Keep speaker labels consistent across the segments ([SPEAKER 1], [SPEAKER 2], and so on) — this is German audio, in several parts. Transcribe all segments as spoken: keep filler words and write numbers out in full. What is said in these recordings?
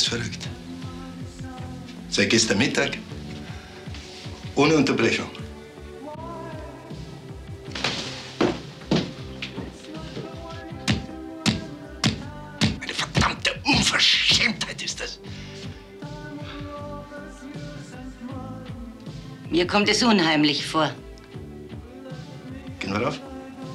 [SPEAKER 1] ist verrückt. Seit gestern Mittag. Ohne Unterbrechung. Eine verdammte Unverschämtheit ist das.
[SPEAKER 2] Mir kommt es unheimlich vor.
[SPEAKER 1] Gehen wir rauf?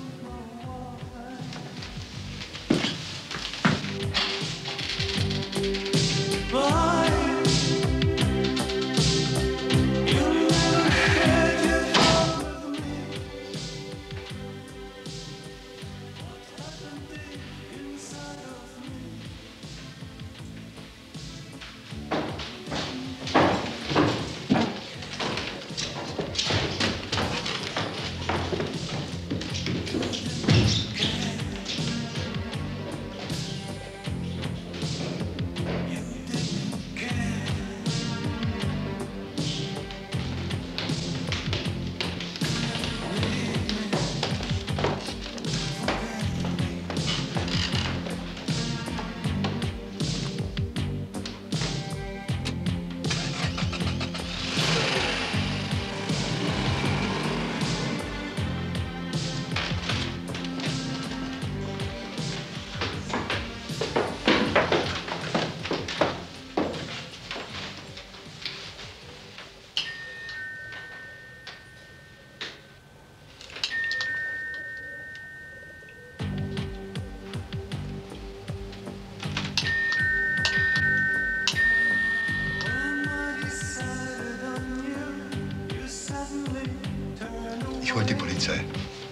[SPEAKER 1] Ich hol die Polizei.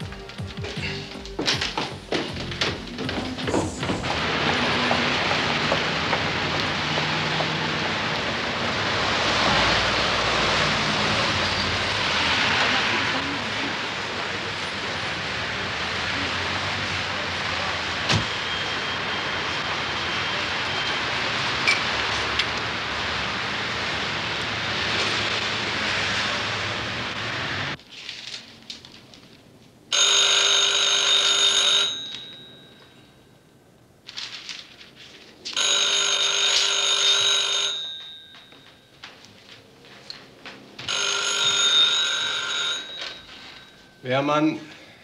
[SPEAKER 3] Wehrmann,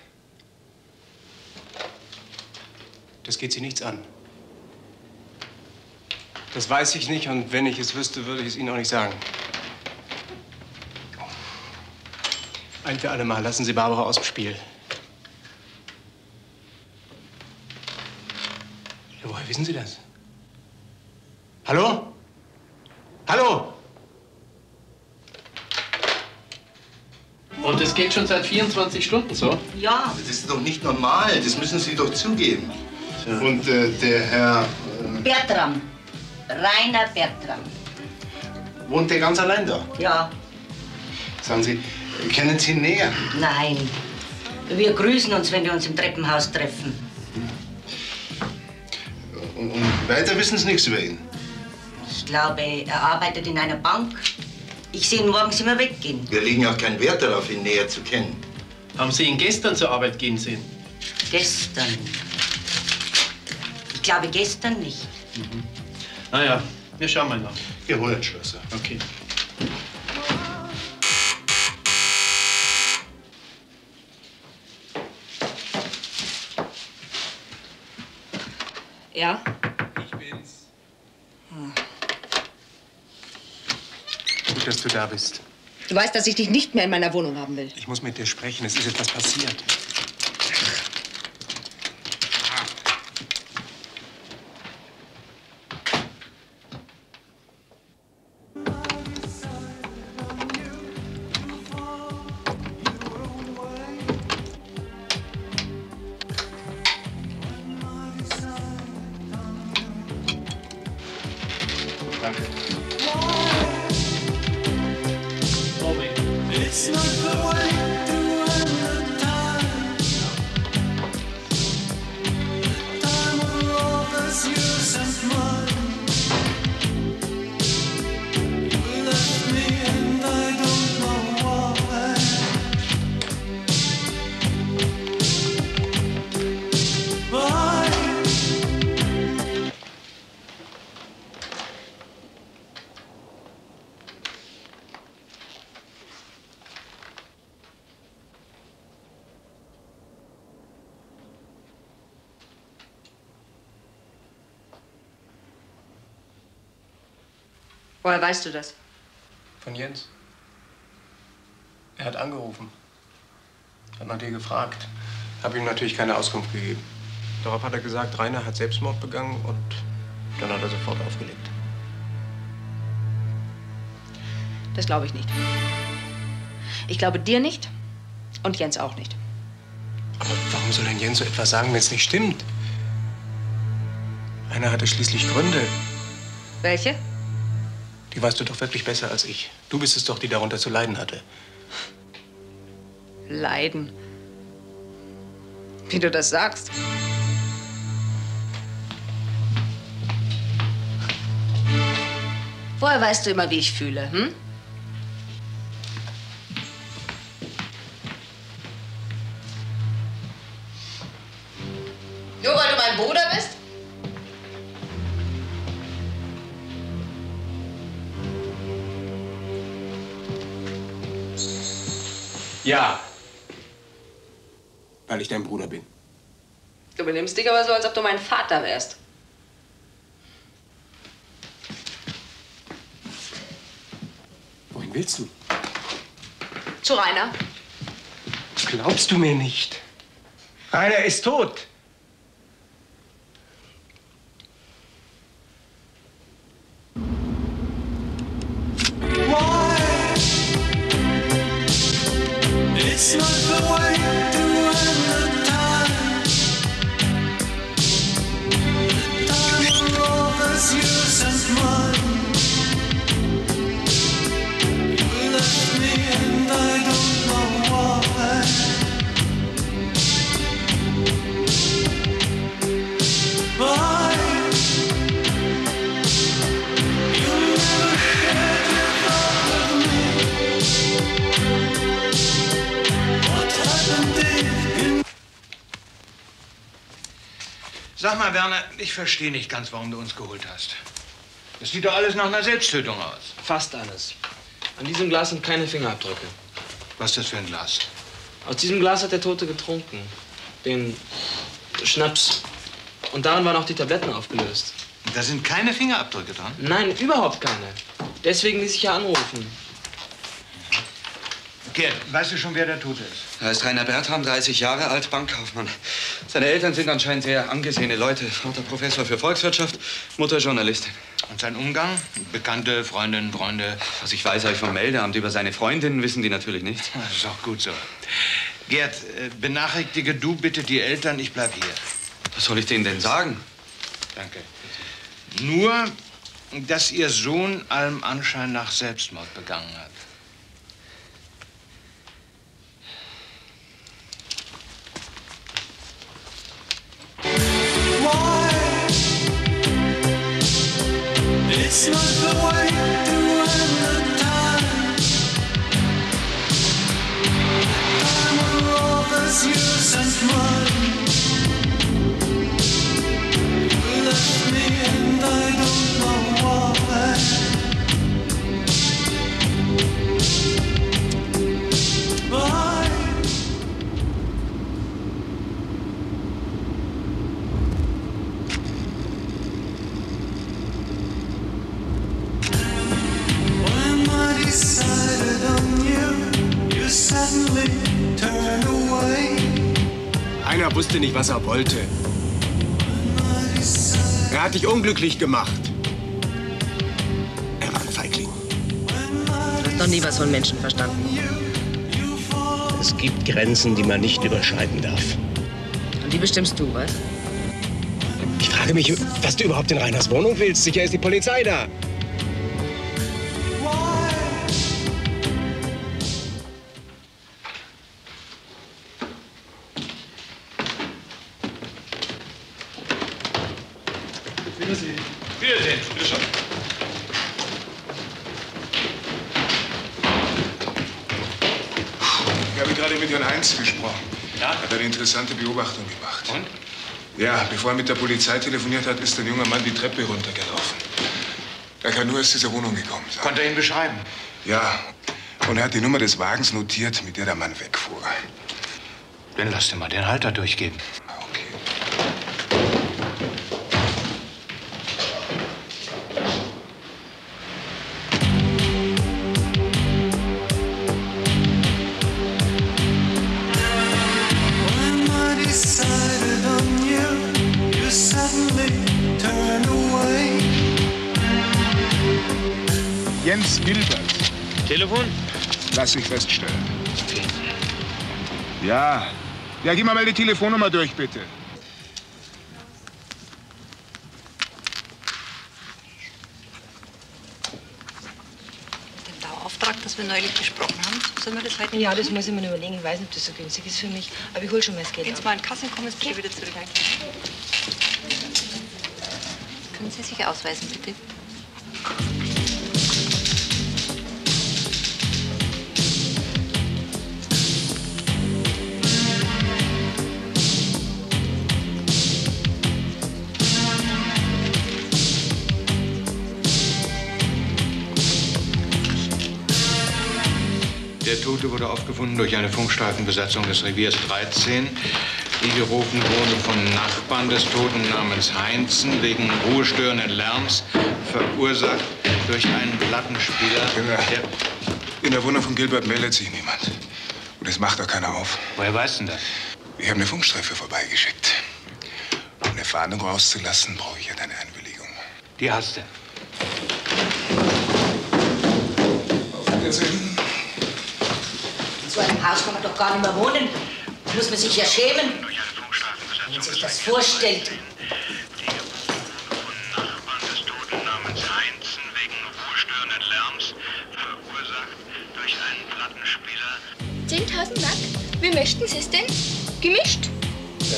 [SPEAKER 3] das geht Sie nichts an. Das weiß ich nicht, und wenn ich es wüsste, würde ich es Ihnen auch nicht sagen. Ein für alle Mal, lassen Sie Barbara aus dem Spiel. Ja, woher wissen Sie das? Hallo? Hallo?
[SPEAKER 4] Und das geht schon seit vierundzwanzig Stunden so?
[SPEAKER 2] Ja.
[SPEAKER 1] Das ist doch nicht normal. Das müssen Sie doch zugeben. Und äh, der Herr... Äh,
[SPEAKER 2] Bertram. Rainer Bertram.
[SPEAKER 1] Wohnt der ganz allein da?
[SPEAKER 2] Ja.
[SPEAKER 1] Sagen Sie, kennen Sie ihn näher?
[SPEAKER 2] Nein. Wir grüßen uns, wenn wir uns im Treppenhaus treffen.
[SPEAKER 1] Und, und weiter wissen Sie nichts über ihn?
[SPEAKER 2] Ich glaube, er arbeitet in einer Bank. Ich sehe ihn morgens immer weggehen.
[SPEAKER 1] Wir legen auch keinen Wert darauf, ihn näher zu kennen.
[SPEAKER 4] Haben Sie ihn gestern zur Arbeit gehen sehen?
[SPEAKER 2] Gestern. Ich glaube, gestern nicht.
[SPEAKER 4] Mhm. Na ja, wir schauen mal nach.
[SPEAKER 1] Jawohl, Schlosser.
[SPEAKER 4] Okay.
[SPEAKER 5] Ja?
[SPEAKER 3] Ich bin's. Gut, dass du da bist.
[SPEAKER 5] Du weißt, dass ich dich nicht mehr in meiner Wohnung haben will.
[SPEAKER 3] Ich muss mit dir sprechen. Es ist etwas passiert.
[SPEAKER 1] Danke.
[SPEAKER 6] It's not the way to end the time. Time of lovers, yours and mine. You left me and I don't know why. Why?
[SPEAKER 5] Woher weißt du das?
[SPEAKER 3] Von Jens. Er hat angerufen. Hat nach dir gefragt. Habe ihm natürlich keine Auskunft gegeben. Darauf hat er gesagt, Rainer hat Selbstmord begangen und dann hat er sofort aufgelegt.
[SPEAKER 5] Das glaube ich nicht. Ich glaube dir nicht und Jens auch nicht.
[SPEAKER 3] Aber warum soll denn Jens so etwas sagen, wenn es nicht stimmt? Rainer hatte schließlich Gründe.
[SPEAKER 5] Welche?
[SPEAKER 3] Die weißt du doch wirklich besser als ich. Du bist es doch, die darunter zu leiden hatte.
[SPEAKER 5] Leiden. Wie du das sagst. Woher weißt du immer, wie ich fühle, hm? Nur weil du mein Bruder bist?
[SPEAKER 3] Ja. Weil ich dein Bruder bin.
[SPEAKER 5] Du benimmst dich aber so, als ob du mein Vater wärst.
[SPEAKER 3] Wohin willst du?
[SPEAKER 5] Zu Rainer.
[SPEAKER 3] Glaubst du mir nicht? Rainer ist tot.
[SPEAKER 6] It's not the way to end the time. The time for all that's yours and mine. You left me and I don't know why. Why? You never shared your thought with me.
[SPEAKER 7] Sag mal, Werner, ich verstehe nicht ganz, warum du uns geholt hast. Das sieht doch alles nach einer Selbsttötung aus.
[SPEAKER 8] Fast alles. An diesem Glas sind keine Fingerabdrücke.
[SPEAKER 7] Was ist das für ein Glas?
[SPEAKER 8] Aus diesem Glas hat der Tote getrunken. Den Schnaps. Und darin waren auch die Tabletten aufgelöst.
[SPEAKER 7] Da sind keine Fingerabdrücke dran?
[SPEAKER 8] Nein, überhaupt keine. Deswegen ließ ich ja anrufen.
[SPEAKER 7] Gerd, weißt du schon, wer der Tote ist?
[SPEAKER 9] Er ist Rainer Bertram, dreißig Jahre alt, Bankkaufmann. Seine Eltern sind anscheinend sehr angesehene Leute. Vater Professor für Volkswirtschaft, Mutter Journalistin.
[SPEAKER 7] Und sein Umgang? Bekannte, Freundinnen, Freunde?
[SPEAKER 9] Was ich weiß, habe ich vom Meldeamt. Über seine Freundinnen wissen die natürlich nicht.
[SPEAKER 7] Das ist auch gut so. Gerd, äh, benachrichtige du bitte die Eltern, ich bleib hier.
[SPEAKER 9] Was soll ich denen denn sagen?
[SPEAKER 7] Danke. Nur, dass ihr Sohn allem Anschein nach Selbstmord begangen hat.
[SPEAKER 6] It's not the way to end the time. Time for all that's yours and mine. You left me and I don't know why. Why? Decided on you, you suddenly turn away.
[SPEAKER 3] Einer wusste nicht, was er wollte. Er hat dich unglücklich gemacht. Er war ein Feigling.
[SPEAKER 5] Du hast noch nie was von Menschen verstanden.
[SPEAKER 10] Es gibt Grenzen, die man nicht überschreiten darf.
[SPEAKER 5] Und die bestimmst du, was?
[SPEAKER 10] Ich frage mich, was du überhaupt in Rainers Wohnung willst. Sicher ist die Polizei da.
[SPEAKER 7] Wiedersehen. Wiedersehen, Bischof.
[SPEAKER 11] Ich habe gerade mit Herrn Heinz gesprochen.
[SPEAKER 7] Ja?
[SPEAKER 11] Er hat eine interessante Beobachtung gemacht.
[SPEAKER 7] Und?
[SPEAKER 11] Ja, bevor er mit der Polizei telefoniert hat, ist ein junger Mann die Treppe runtergelaufen. Er kann nur aus dieser Wohnung gekommen sein.
[SPEAKER 7] Konnte er ihn beschreiben?
[SPEAKER 11] Ja. Und er hat die Nummer des Wagens notiert, mit der der Mann wegfuhr.
[SPEAKER 7] Dann lass dir mal den Halter durchgeben.
[SPEAKER 11] Gilbert.
[SPEAKER 10] Telefon?
[SPEAKER 11] Lass sich feststellen. Ja. Ja, gib mal mal die Telefonnummer durch, bitte.
[SPEAKER 12] Den Dauerauftrag, das wir neulich besprochen haben, sollen wir das heute? Ja, das muss ich mir überlegen. Ich weiß nicht, ob das so günstig ist für mich. Aber ich hol schon mal das Geld. Wenn Sie mal in Kassen kommen, ist bitte wieder zurück. Können Sie sich ausweisen, bitte?
[SPEAKER 7] Der Tote wurde aufgefunden durch eine Funkstreifenbesatzung des Reviers dreizehn, die gerufen wurde von Nachbarn des Toten namens Heinzen wegen ruhestörenden Lärms, verursacht durch einen Plattenspieler.
[SPEAKER 11] Genau.
[SPEAKER 7] Der
[SPEAKER 11] In der Wohnung von Gilbert meldet sich niemand. Und es macht auch keiner auf.
[SPEAKER 7] Woher weißt du das?
[SPEAKER 11] Ich habe eine Funkstreife vorbeigeschickt. Um eine Fahndung rauszulassen, brauche ich ja deine Einwilligung.
[SPEAKER 7] Die hast du.
[SPEAKER 11] Auf Wiedersehen.
[SPEAKER 2] In so einem Haus kann man doch gar nicht mehr wohnen. Da muss man sich ja schämen, wenn man sich das vorstellt.
[SPEAKER 13] zehntausend Mark? Wie möchten Sie es denn? Gemischt?
[SPEAKER 10] Ja.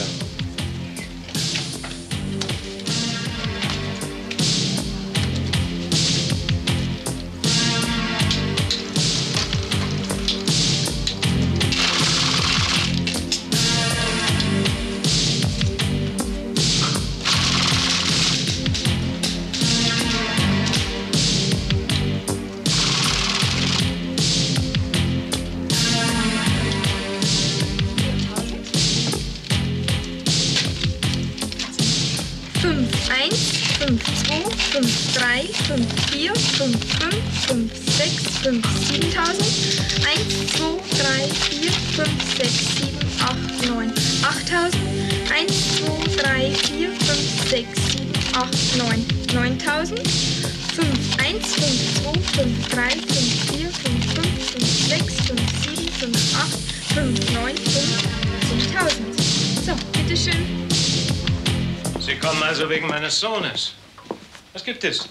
[SPEAKER 13] fünf eins, fünf zwei, fünf drei, fünf vier, fünf fünf, fünf sechs, fünf siebentausend, eins, zwei, drei, vier, fünf, sechs, sieben, acht, neun, achttausend, eins, zwei, drei, vier, fünf, sechs, sieben, acht, neun, neuntausend, fünf eins, fünf zwei, fünf drei, fünf vier, fünf fünf, fünf sechs, fünf sieben, fünf acht, fünf neun, fünf, zehntausend. So, bitteschön.
[SPEAKER 10] Sie kommen also wegen meines Sohnes. Was gibt es?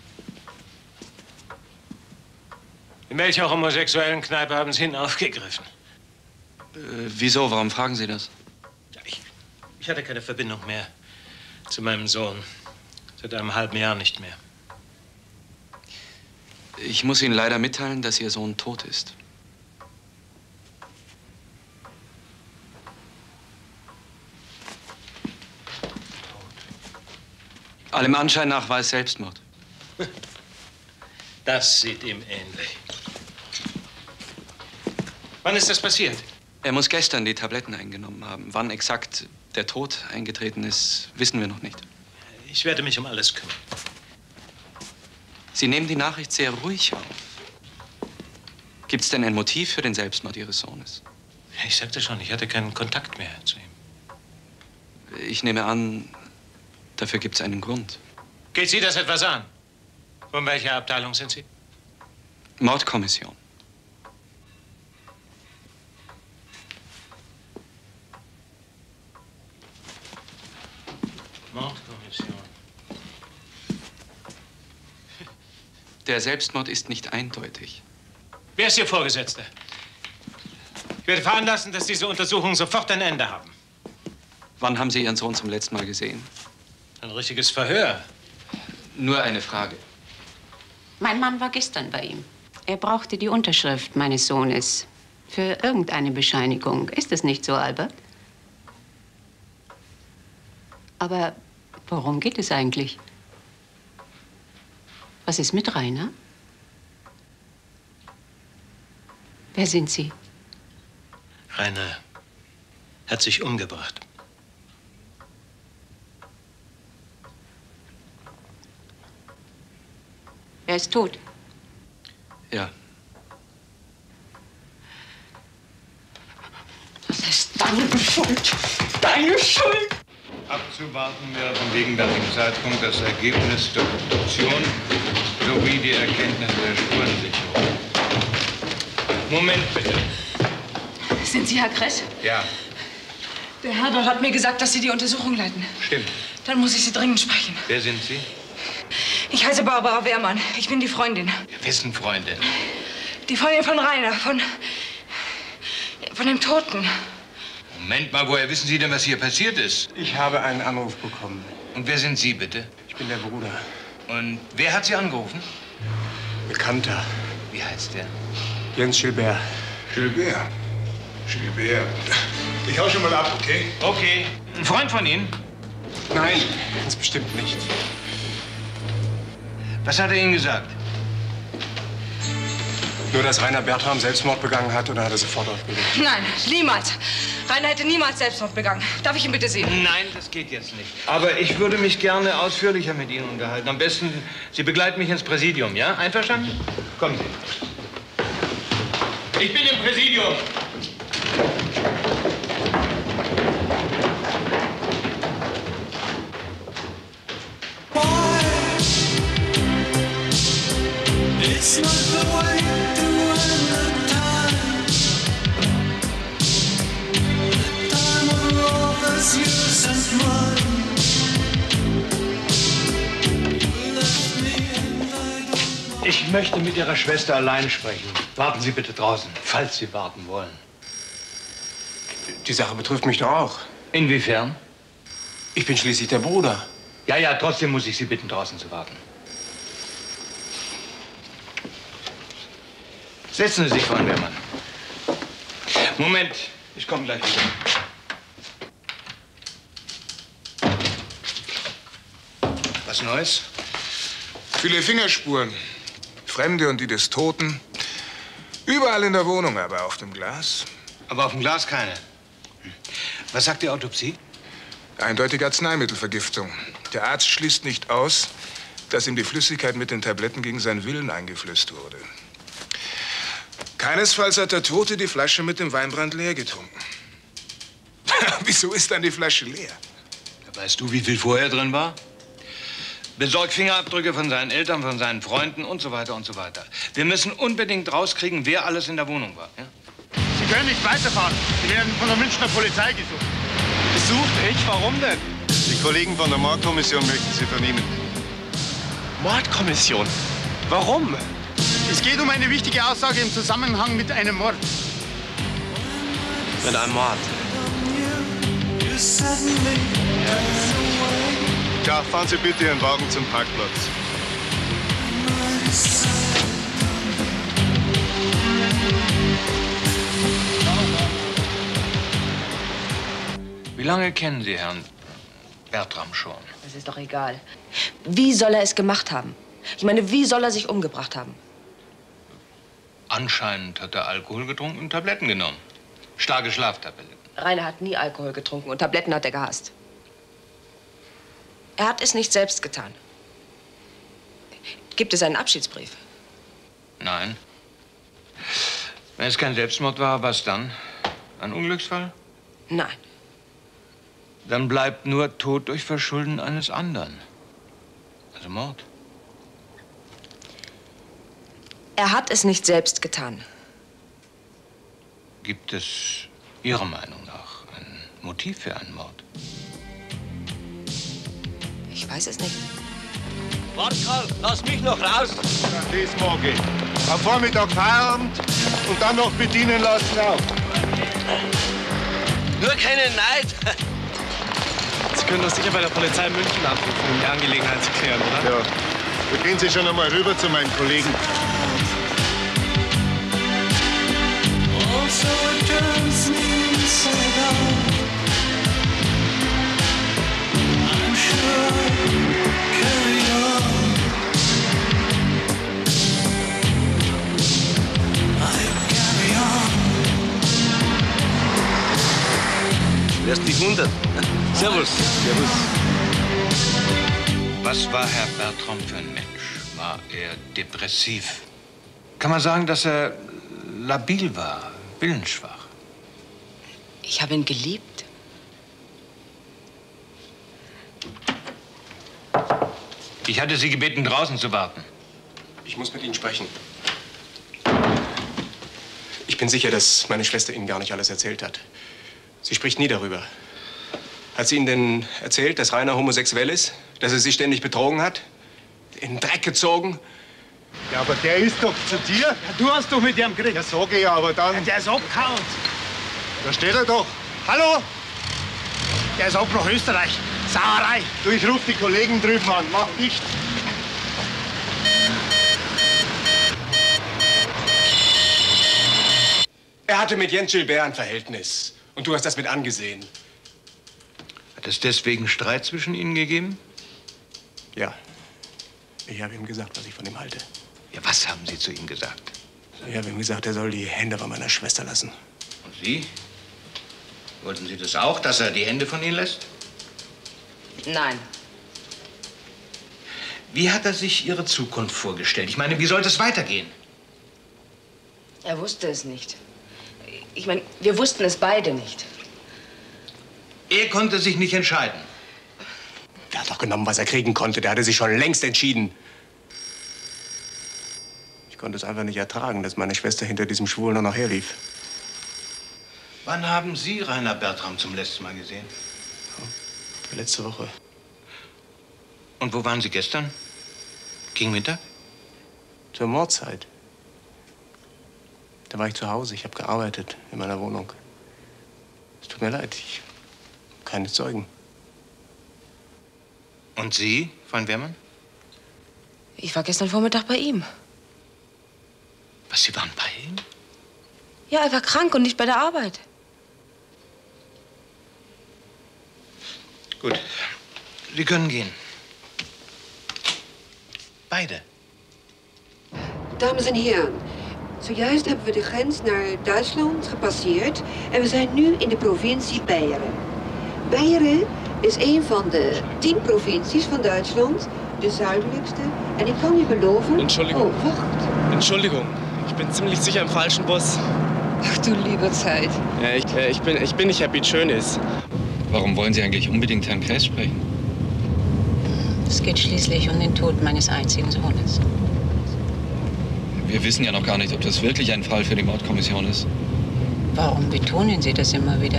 [SPEAKER 10] In welcher homosexuellen Kneipe haben Sie ihn aufgegriffen?
[SPEAKER 9] Äh, wieso? Warum fragen Sie das?
[SPEAKER 10] Ja, ich, ich hatte keine Verbindung mehr zu meinem Sohn. Seit einem halben Jahr nicht mehr.
[SPEAKER 9] Ich muss Ihnen leider mitteilen, dass Ihr Sohn tot ist. Allem Anschein nach war es Selbstmord.
[SPEAKER 10] Das sieht ihm ähnlich. Wann ist das passiert?
[SPEAKER 9] Er muss gestern die Tabletten eingenommen haben. Wann exakt der Tod eingetreten ist, wissen wir noch nicht.
[SPEAKER 10] Ich werde mich um alles kümmern.
[SPEAKER 9] Sie nehmen die Nachricht sehr ruhig auf. Gibt es denn ein Motiv für den Selbstmord Ihres Sohnes?
[SPEAKER 10] Ich sagte schon, ich hatte keinen Kontakt mehr zu ihm.
[SPEAKER 9] Ich nehme an, dafür gibt es einen Grund.
[SPEAKER 10] Geht Sie das etwas an? Von welcher Abteilung sind Sie?
[SPEAKER 9] Mordkommission.
[SPEAKER 10] Mordkommission.
[SPEAKER 9] Der Selbstmord ist nicht eindeutig.
[SPEAKER 10] Wer ist Ihr Vorgesetzter? Ich werde veranlassen, dass diese Untersuchungen sofort ein Ende haben.
[SPEAKER 9] Wann haben Sie Ihren Sohn zum letzten Mal gesehen?
[SPEAKER 10] Ein richtiges Verhör.
[SPEAKER 9] Nur eine Frage.
[SPEAKER 14] Mein Mann war gestern bei ihm. Er brauchte die Unterschrift meines Sohnes für irgendeine Bescheinigung. Ist es nicht so, Albert? Aber worum geht es eigentlich? Was ist mit Rainer? Wer sind Sie?
[SPEAKER 10] Rainer hat sich umgebracht.
[SPEAKER 14] Er ist tot.
[SPEAKER 9] Ja.
[SPEAKER 14] Das ist deine Schuld. Deine Schuld.
[SPEAKER 7] Abzuwarten wäre von wegen nach dem Zeitpunkt das Ergebnis der Obduktion Sowie die Erkenntnis der Spurensicherung. Moment bitte.
[SPEAKER 5] Sind Sie Herr Kress?
[SPEAKER 7] Ja,
[SPEAKER 5] Der Herr dort hat mir gesagt, dass Sie die Untersuchung leiten.
[SPEAKER 7] stimmt.
[SPEAKER 5] Dann muss ich Sie dringend sprechen.
[SPEAKER 7] Wer sind Sie?
[SPEAKER 5] Ich heiße Barbara Wehrmann. Ich bin die Freundin.
[SPEAKER 7] Wessen Freundin?
[SPEAKER 5] Die Freundin von Rainer, von... von dem Toten.
[SPEAKER 7] Moment mal, woher wissen Sie denn, was hier passiert ist?
[SPEAKER 3] Ich habe einen Anruf bekommen.
[SPEAKER 7] Und wer sind Sie, bitte?
[SPEAKER 3] Ich bin der Bruder.
[SPEAKER 7] Und wer hat Sie angerufen?
[SPEAKER 3] Bekannter.
[SPEAKER 7] Wie heißt der?
[SPEAKER 3] Jens Gilbert.
[SPEAKER 11] Gilbert. Gilbert. Ich hau schon mal ab, okay?
[SPEAKER 7] Okay. Ein Freund von Ihnen?
[SPEAKER 3] Nein, ganz bestimmt nicht.
[SPEAKER 7] Was hat er Ihnen gesagt?
[SPEAKER 3] Nur, dass Rainer Bertram Selbstmord begangen hat, oder hat er sofort aufgelegt?
[SPEAKER 5] Nein, niemals. Rainer hätte niemals Selbstmord begangen. Darf ich ihn bitte sehen?
[SPEAKER 7] Nein, das geht jetzt nicht. Aber ich würde mich gerne ausführlicher mit Ihnen unterhalten. Am besten, Sie begleiten mich ins Präsidium, ja? Einverstanden? Kommen Sie. Ich bin im Präsidium.
[SPEAKER 6] It's not the way to end the time. Time of lovers, yours and mine. You left me and I don't.
[SPEAKER 10] Ich möchte mit Ihrer Schwester allein sprechen. Warten Sie bitte draußen, falls Sie warten wollen.
[SPEAKER 3] Die Sache betrifft mich doch auch.
[SPEAKER 10] Inwiefern?
[SPEAKER 3] Ich bin schließlich der Bruder.
[SPEAKER 10] Ja, ja, trotzdem muss ich Sie bitten, draußen zu warten.
[SPEAKER 7] Setzen Sie sich, Freund Wehrmann. Moment, ich komme gleich wieder. Was Neues?
[SPEAKER 11] Viele Fingerspuren. Fremde und die des Toten. Überall in der Wohnung, aber auf dem Glas.
[SPEAKER 7] Aber auf dem Glas keine. Was sagt die Autopsie?
[SPEAKER 11] Eindeutige Arzneimittelvergiftung. Der Arzt schließt nicht aus, dass ihm die Flüssigkeit mit den Tabletten gegen seinen Willen eingeflößt wurde. Keinesfalls hat der Tote die Flasche mit dem Weinbrand leer getrunken. Wieso ist dann die Flasche leer?
[SPEAKER 7] Weißt du, wie viel vorher drin war? Besorgt Fingerabdrücke von seinen Eltern, von seinen Freunden und so weiter und so weiter. Wir müssen unbedingt rauskriegen, wer alles in der Wohnung war. Ja?
[SPEAKER 15] Sie können nicht weiterfahren. Sie werden von der Münchner Polizei gesucht.
[SPEAKER 1] Gesucht? Ich? Warum denn? Die Kollegen von der Mordkommission möchten Sie vernehmen.
[SPEAKER 15] Mordkommission? Warum? Es geht um eine wichtige Aussage im Zusammenhang mit einem Mord.
[SPEAKER 8] Mit einem Mord?
[SPEAKER 1] Ja, fahren Sie bitte Ihren Wagen zum Parkplatz.
[SPEAKER 7] Wie lange kennen Sie Herrn Bertram schon?
[SPEAKER 16] Das ist doch egal. Wie soll er es gemacht haben? Ich meine, wie soll er sich umgebracht haben?
[SPEAKER 7] Anscheinend hat er Alkohol getrunken und Tabletten genommen. Starke Schlaftabletten.
[SPEAKER 16] Rainer hat nie Alkohol getrunken und Tabletten hat er gehasst. Er hat es nicht selbst getan. Gibt es einen Abschiedsbrief?
[SPEAKER 7] Nein. Wenn es kein Selbstmord war, was dann? Ein Unglücksfall?
[SPEAKER 16] Nein.
[SPEAKER 7] Dann bleibt nur Tod durch Verschulden eines anderen. Also Mord.
[SPEAKER 16] Er hat es nicht selbst getan.
[SPEAKER 7] Gibt es Ihrer Meinung nach ein Motiv für einen Mord?
[SPEAKER 16] Ich weiß es nicht.
[SPEAKER 15] Wart, Karl, lass mich noch raus. Ja, das mag ich. Am Vormittag Feierabend und dann noch bedienen lassen auch.
[SPEAKER 8] Nur keinen Neid. Sie können doch sicher bei der Polizei München abrufen, um die Angelegenheit zu klären, oder?
[SPEAKER 1] Ja. Da gehen Sie schon einmal rüber zu meinen Kollegen.
[SPEAKER 6] Also it turns me inside out. I'm sure I'll carry on. I'll carry on.
[SPEAKER 8] Lässt dich wundern. Servus.
[SPEAKER 7] Servus. Was war Herr Bertram für ein Mensch? War er depressiv? Kann man sagen, dass er labil war, willensschwach?
[SPEAKER 16] Ich habe ihn geliebt.
[SPEAKER 7] Ich hatte Sie gebeten, draußen zu warten.
[SPEAKER 3] Ich muss mit Ihnen sprechen. Ich bin sicher, dass meine Schwester Ihnen gar nicht alles erzählt hat. Sie spricht nie darüber. Hat sie Ihnen denn erzählt, dass Rainer homosexuell ist? Dass er Sie ständig betrogen hat? In den Dreck gezogen?
[SPEAKER 15] Ja, aber der ist doch zu dir.
[SPEAKER 17] Ja, du hast doch mit dem gekriegt.
[SPEAKER 15] Ja, sag ich aber dann.
[SPEAKER 17] Ja, der ist abgehauen.
[SPEAKER 15] Da steht er doch. Hallo?
[SPEAKER 17] Der ist ab nach Österreich. Sauerei.
[SPEAKER 15] Du, ich ruf die Kollegen drüben an. Mach dicht.
[SPEAKER 3] Er hatte mit Jens Gilbert ein Verhältnis. Und du hast das mit angesehen.
[SPEAKER 7] Hat es deswegen Streit zwischen Ihnen gegeben?
[SPEAKER 3] Ja. Ich habe ihm gesagt, was ich von ihm halte.
[SPEAKER 7] Ja, was haben Sie zu ihm gesagt?
[SPEAKER 3] Ich habe ihm gesagt, er soll die Hände von meiner Schwester lassen.
[SPEAKER 7] Und Sie? Wollten Sie das auch, dass er die Hände von Ihnen lässt?
[SPEAKER 16] Nein.
[SPEAKER 7] Wie hat er sich Ihre Zukunft vorgestellt? Ich meine, wie sollte es weitergehen?
[SPEAKER 16] Er wusste es nicht. Ich meine, wir wussten es beide nicht.
[SPEAKER 7] Er konnte sich nicht entscheiden.
[SPEAKER 3] Er hat doch genommen, was er kriegen konnte. Der hatte sich schon längst entschieden. Ich konnte es einfach nicht ertragen, dass meine Schwester hinter diesem Schwulen noch herlief.
[SPEAKER 7] Wann haben Sie Rainer Bertram zum letzten Mal gesehen?
[SPEAKER 3] Letzte Woche.
[SPEAKER 7] Und wo waren Sie gestern? Gegen Mittag?
[SPEAKER 3] Zur Mordzeit. Da war ich zu Hause. Ich habe gearbeitet in meiner Wohnung. Es tut mir leid. Ich keine Zeugen.
[SPEAKER 7] Und Sie, Freund Wehrmann?
[SPEAKER 16] Ich war gestern Vormittag bei ihm.
[SPEAKER 7] Was, Sie waren bei ihm?
[SPEAKER 16] Ja, er war krank und nicht bei der Arbeit.
[SPEAKER 7] Gut. Sie können gehen. Beide.
[SPEAKER 18] Dames en heren, zojuist hebben we de grens naar Duitsland gepasseerd en we zijn nu in de provincie Beieren. Beieren is een van de tien provincies van Duitsland, de zuidelijkste. En ik kan u beloven...
[SPEAKER 8] Entschuldigung.
[SPEAKER 18] Oh, wacht.
[SPEAKER 8] Entschuldigung, ich bin ziemlich sicher im falschen Bus.
[SPEAKER 18] Ach du liebe Zeit.
[SPEAKER 8] Ja, ich, äh, ich, bin, ich bin nicht Herr Piet Schönis.
[SPEAKER 9] Warum wollen Sie eigentlich unbedingt Herrn Kress sprechen?
[SPEAKER 14] Es geht schließlich um den Tod meines einzigen Sohnes.
[SPEAKER 9] Wir wissen ja noch gar nicht, ob das wirklich ein Fall für die Mordkommission ist.
[SPEAKER 14] Warum betonen Sie das immer wieder?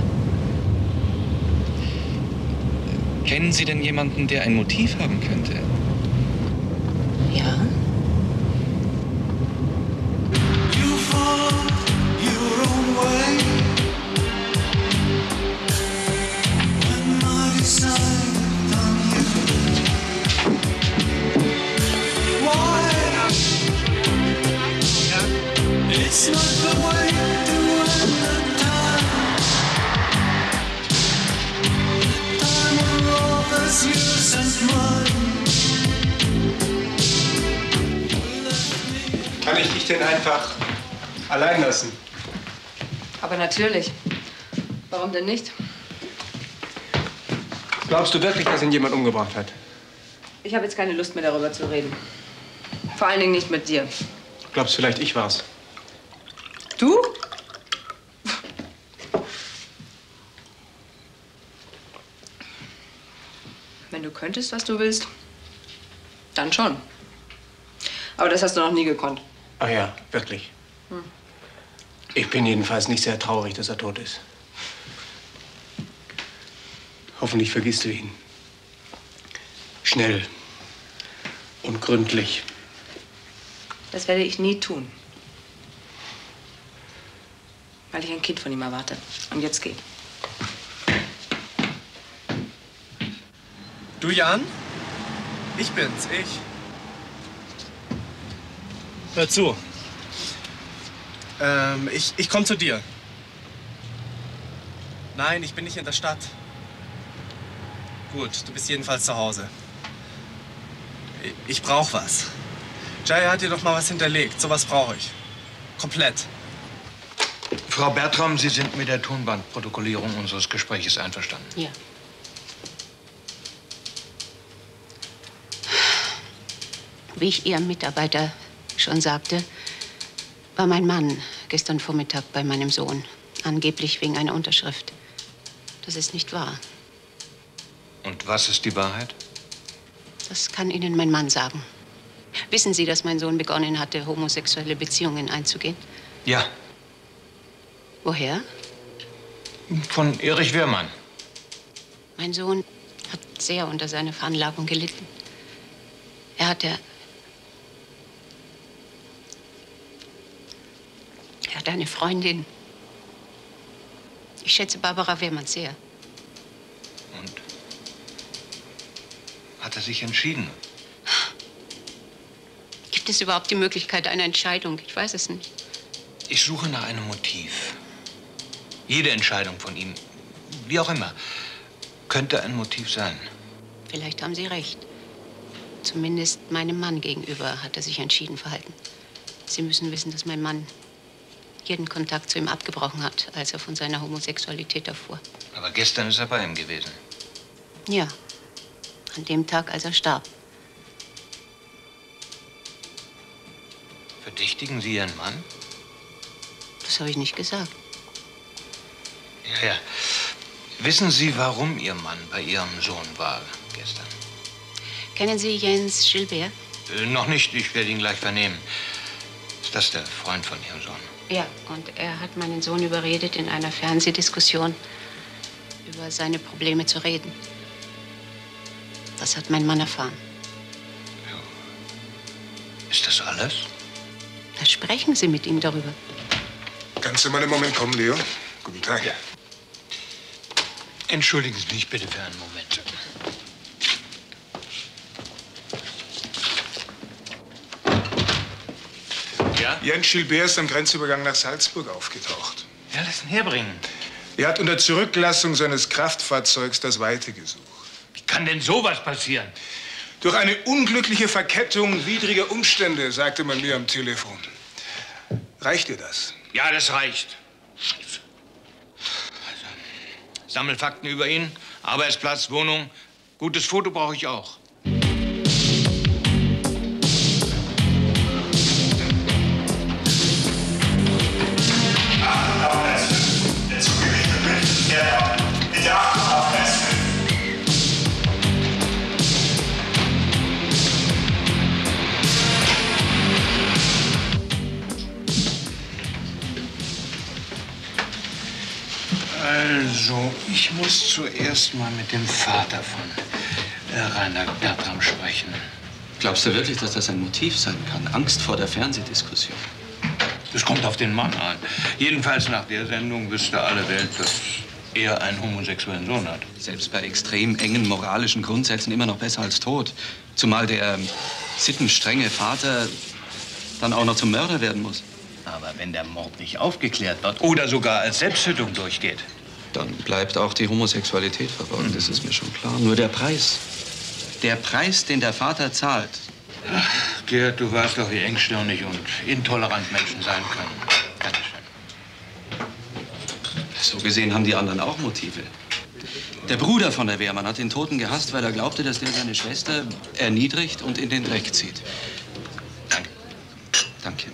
[SPEAKER 9] Kennen Sie denn jemanden, der ein Motiv haben könnte?
[SPEAKER 14] Ja.
[SPEAKER 6] You fought your own way when I decided on you. Why? It's not the way to end the time. Time of all that's yours and mine.
[SPEAKER 3] Kann ich dich denn einfach allein lassen?
[SPEAKER 5] Aber natürlich. Warum denn nicht?
[SPEAKER 3] Glaubst du wirklich, dass ihn jemand umgebracht hat?
[SPEAKER 5] Ich habe jetzt keine Lust mehr, darüber zu reden. Vor allen Dingen nicht mit dir.
[SPEAKER 3] Glaubst vielleicht, ich war's?
[SPEAKER 5] Du? Wenn du könntest, was du willst, dann schon. Aber das hast du noch nie gekonnt.
[SPEAKER 3] Ach ja, wirklich.
[SPEAKER 5] Hm.
[SPEAKER 3] Ich bin jedenfalls nicht sehr traurig, dass er tot ist. Hoffentlich vergisst du ihn. Schnell und gründlich.
[SPEAKER 5] Das werde ich nie tun. Weil ich ein Kind von ihm erwarte. Und jetzt geh.
[SPEAKER 8] Du, Jan? Ich bin's, ich. Hör zu. Ähm, ich, ich komm zu dir. Nein, ich bin nicht in der Stadt. Gut, du bist jedenfalls zu Hause. Ich, ich brauch was. Jaya hat dir doch mal was hinterlegt. Sowas brauche ich. Komplett.
[SPEAKER 7] Frau Bertram, Sie sind mit der Tonbandprotokollierung unseres Gespräches einverstanden?
[SPEAKER 14] Ja. Wie ich Ihrem Mitarbeiter schon sagte, war mein Mann gestern Vormittag bei meinem Sohn. Angeblich wegen einer Unterschrift. Das ist nicht wahr.
[SPEAKER 7] Und was ist die Wahrheit?
[SPEAKER 14] Das kann Ihnen mein Mann sagen. Wissen Sie, dass mein Sohn begonnen hatte, homosexuelle Beziehungen einzugehen?
[SPEAKER 7] Ja,
[SPEAKER 14] Woher?
[SPEAKER 7] von Erich Wehrmann.
[SPEAKER 14] Mein Sohn hat sehr unter seiner Veranlagung gelitten. Er hatte... Er hatte eine Freundin. Ich schätze Barbara Wehrmann sehr.
[SPEAKER 7] Hat er sich entschieden?
[SPEAKER 14] Gibt es überhaupt die Möglichkeit einer Entscheidung? Ich weiß es nicht.
[SPEAKER 7] Ich suche nach einem Motiv. Jede Entscheidung von ihm, wie auch immer, könnte ein Motiv sein.
[SPEAKER 14] Vielleicht haben Sie recht. Zumindest meinem Mann gegenüber hat er sich entschieden verhalten. Sie müssen wissen, dass mein Mann jeden Kontakt zu ihm abgebrochen hat, als er von seiner Homosexualität erfuhr.
[SPEAKER 7] Aber gestern ist er bei ihm gewesen.
[SPEAKER 14] Ja, an dem Tag, als er starb.
[SPEAKER 7] Verdächtigen Sie Ihren Mann?
[SPEAKER 14] Das habe ich nicht gesagt.
[SPEAKER 7] Ja, ja. Wissen Sie, warum Ihr Mann bei Ihrem Sohn war gestern?
[SPEAKER 14] Kennen Sie Jens Gilbert?
[SPEAKER 7] Äh, noch nicht, ich werde ihn gleich vernehmen. Ist das der Freund von Ihrem Sohn?
[SPEAKER 14] Ja, und er hat meinen Sohn überredet, in einer Fernsehdiskussion über seine Probleme zu reden. Das hat mein Mann erfahren.
[SPEAKER 7] Ist das alles?
[SPEAKER 14] Da sprechen Sie mit ihm darüber.
[SPEAKER 11] Kannst du mal einen Moment kommen, Leo? Guten Tag.
[SPEAKER 7] Ja. Entschuldigen Sie mich bitte für einen Moment. Ja?
[SPEAKER 11] Jens Gilbert ist am Grenzübergang nach Salzburg aufgetaucht.
[SPEAKER 7] Ja, lass ihn herbringen.
[SPEAKER 11] Er hat unter Zurücklassung seines Kraftfahrzeugs das Weite gesucht.
[SPEAKER 7] Wie kann denn sowas passieren?
[SPEAKER 11] Durch eine unglückliche Verkettung widriger Umstände, sagte man mir am Telefon. Reicht dir das?
[SPEAKER 7] Ja, das reicht. Also, Sammelfakten über ihn, Arbeitsplatz, Wohnung. Gutes Foto brauche ich auch.
[SPEAKER 6] Der zugewichtete Mittelverkehr mit der Achtung auf Gleis fünf.
[SPEAKER 7] Also, ich muss zuerst mal mit dem Vater von äh, Rainer Bertram sprechen.
[SPEAKER 9] Glaubst du wirklich, dass das ein Motiv sein kann? Angst vor der Fernsehdiskussion?
[SPEAKER 7] Das kommt auf den Mann an. Jedenfalls nach der Sendung wüsste alle Welt, dass er einen homosexuellen Sohn hat.
[SPEAKER 9] Selbst bei extrem engen moralischen Grundsätzen immer noch besser als tot. Zumal der ähm, sittenstrenge Vater dann auch noch zum Mörder werden muss.
[SPEAKER 7] Aber wenn der Mord nicht aufgeklärt wird oder sogar als Selbsttötung durchgeht,
[SPEAKER 9] dann bleibt auch die Homosexualität verborgen. Das ist mir schon klar. Nur der Preis. Der Preis, den der Vater zahlt.
[SPEAKER 7] Ach, Gerd, du weißt doch, wie engstirnig und intolerant Menschen sein können.
[SPEAKER 9] So gesehen haben die anderen auch Motive. Der Bruder von der Wehrmann hat den Toten gehasst, weil er glaubte, dass der seine Schwester erniedrigt und in den Dreck zieht. Danke. Danke.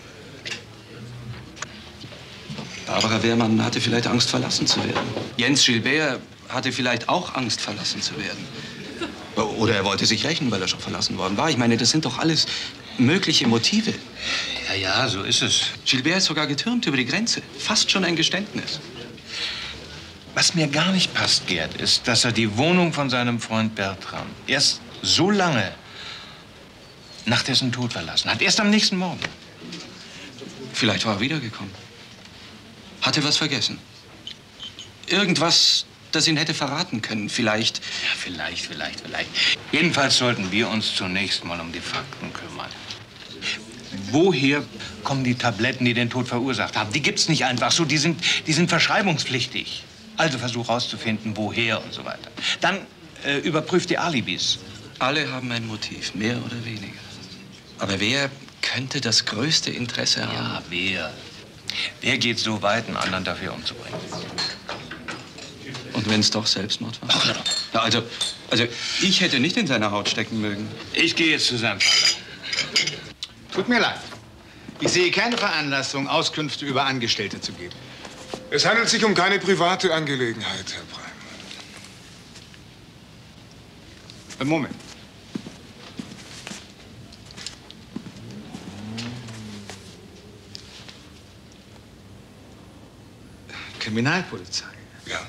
[SPEAKER 9] Barbara Wehrmann hatte vielleicht Angst, verlassen zu werden. Jens Gilbert hatte vielleicht auch Angst, verlassen zu werden. Oder er wollte sich rächen, weil er schon verlassen worden war. Ich meine, das sind doch alles mögliche Motive.
[SPEAKER 7] Ja, ja, so ist es.
[SPEAKER 9] Gilbert ist sogar getürmt über die Grenze. Fast schon ein Geständnis.
[SPEAKER 7] Was mir gar nicht passt, Gerd, ist, dass er die Wohnung von seinem Freund Bertram erst so lange nach dessen Tod verlassen hat. Erst am nächsten Morgen.
[SPEAKER 9] Vielleicht war er wiedergekommen. Hat er was vergessen? Irgendwas, das ihn hätte verraten können, vielleicht.
[SPEAKER 7] Ja, vielleicht, vielleicht, vielleicht. Jedenfalls sollten wir uns zunächst mal um die Fakten kümmern. Woher kommen die Tabletten, die den Tod verursacht haben? Die gibt's nicht einfach so, die sind, die sind verschreibungspflichtig. Also versuch rauszufinden, woher und so weiter. Dann äh, überprüft die Alibis.
[SPEAKER 9] Alle haben ein Motiv, mehr oder weniger. Aber wer könnte das größte Interesse haben?
[SPEAKER 7] Ja, wer? Wer geht so weit, einen anderen dafür umzubringen?
[SPEAKER 9] Und wenn es doch Selbstmord war? Ja, also, also, ich hätte nicht in seiner Haut stecken mögen.
[SPEAKER 7] Ich gehe jetzt zu seinem Vater.
[SPEAKER 17] Tut mir leid. Ich sehe keine Veranlassung, Auskünfte über Angestellte zu geben.
[SPEAKER 11] Es handelt sich um keine private Angelegenheit, Herr Breim.
[SPEAKER 17] Moment. Kriminalpolizei?
[SPEAKER 11] Ja.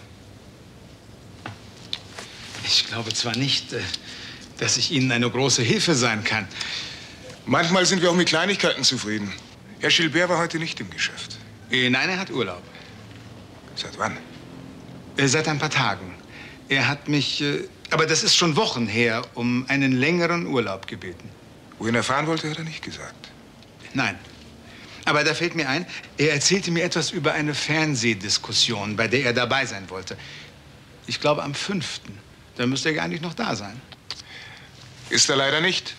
[SPEAKER 17] Ich glaube zwar nicht, äh, dass ich Ihnen eine große Hilfe sein kann.
[SPEAKER 11] Manchmal sind wir auch mit Kleinigkeiten zufrieden. Herr Gilbert war heute nicht im Geschäft.
[SPEAKER 17] Äh, Nein, er hat Urlaub.
[SPEAKER 11] Seit wann?
[SPEAKER 17] Äh, Seit ein paar Tagen. Er hat mich, äh, aber das ist schon Wochen her, um einen längeren Urlaub gebeten.
[SPEAKER 11] Wohin er fahren wollte, hat er nicht gesagt.
[SPEAKER 17] Nein. Aber da fällt mir ein, er erzählte mir etwas über eine Fernsehdiskussion, bei der er dabei sein wollte. Ich glaube am fünften Da müsste er gar nicht noch da sein.
[SPEAKER 11] Ist er leider nicht.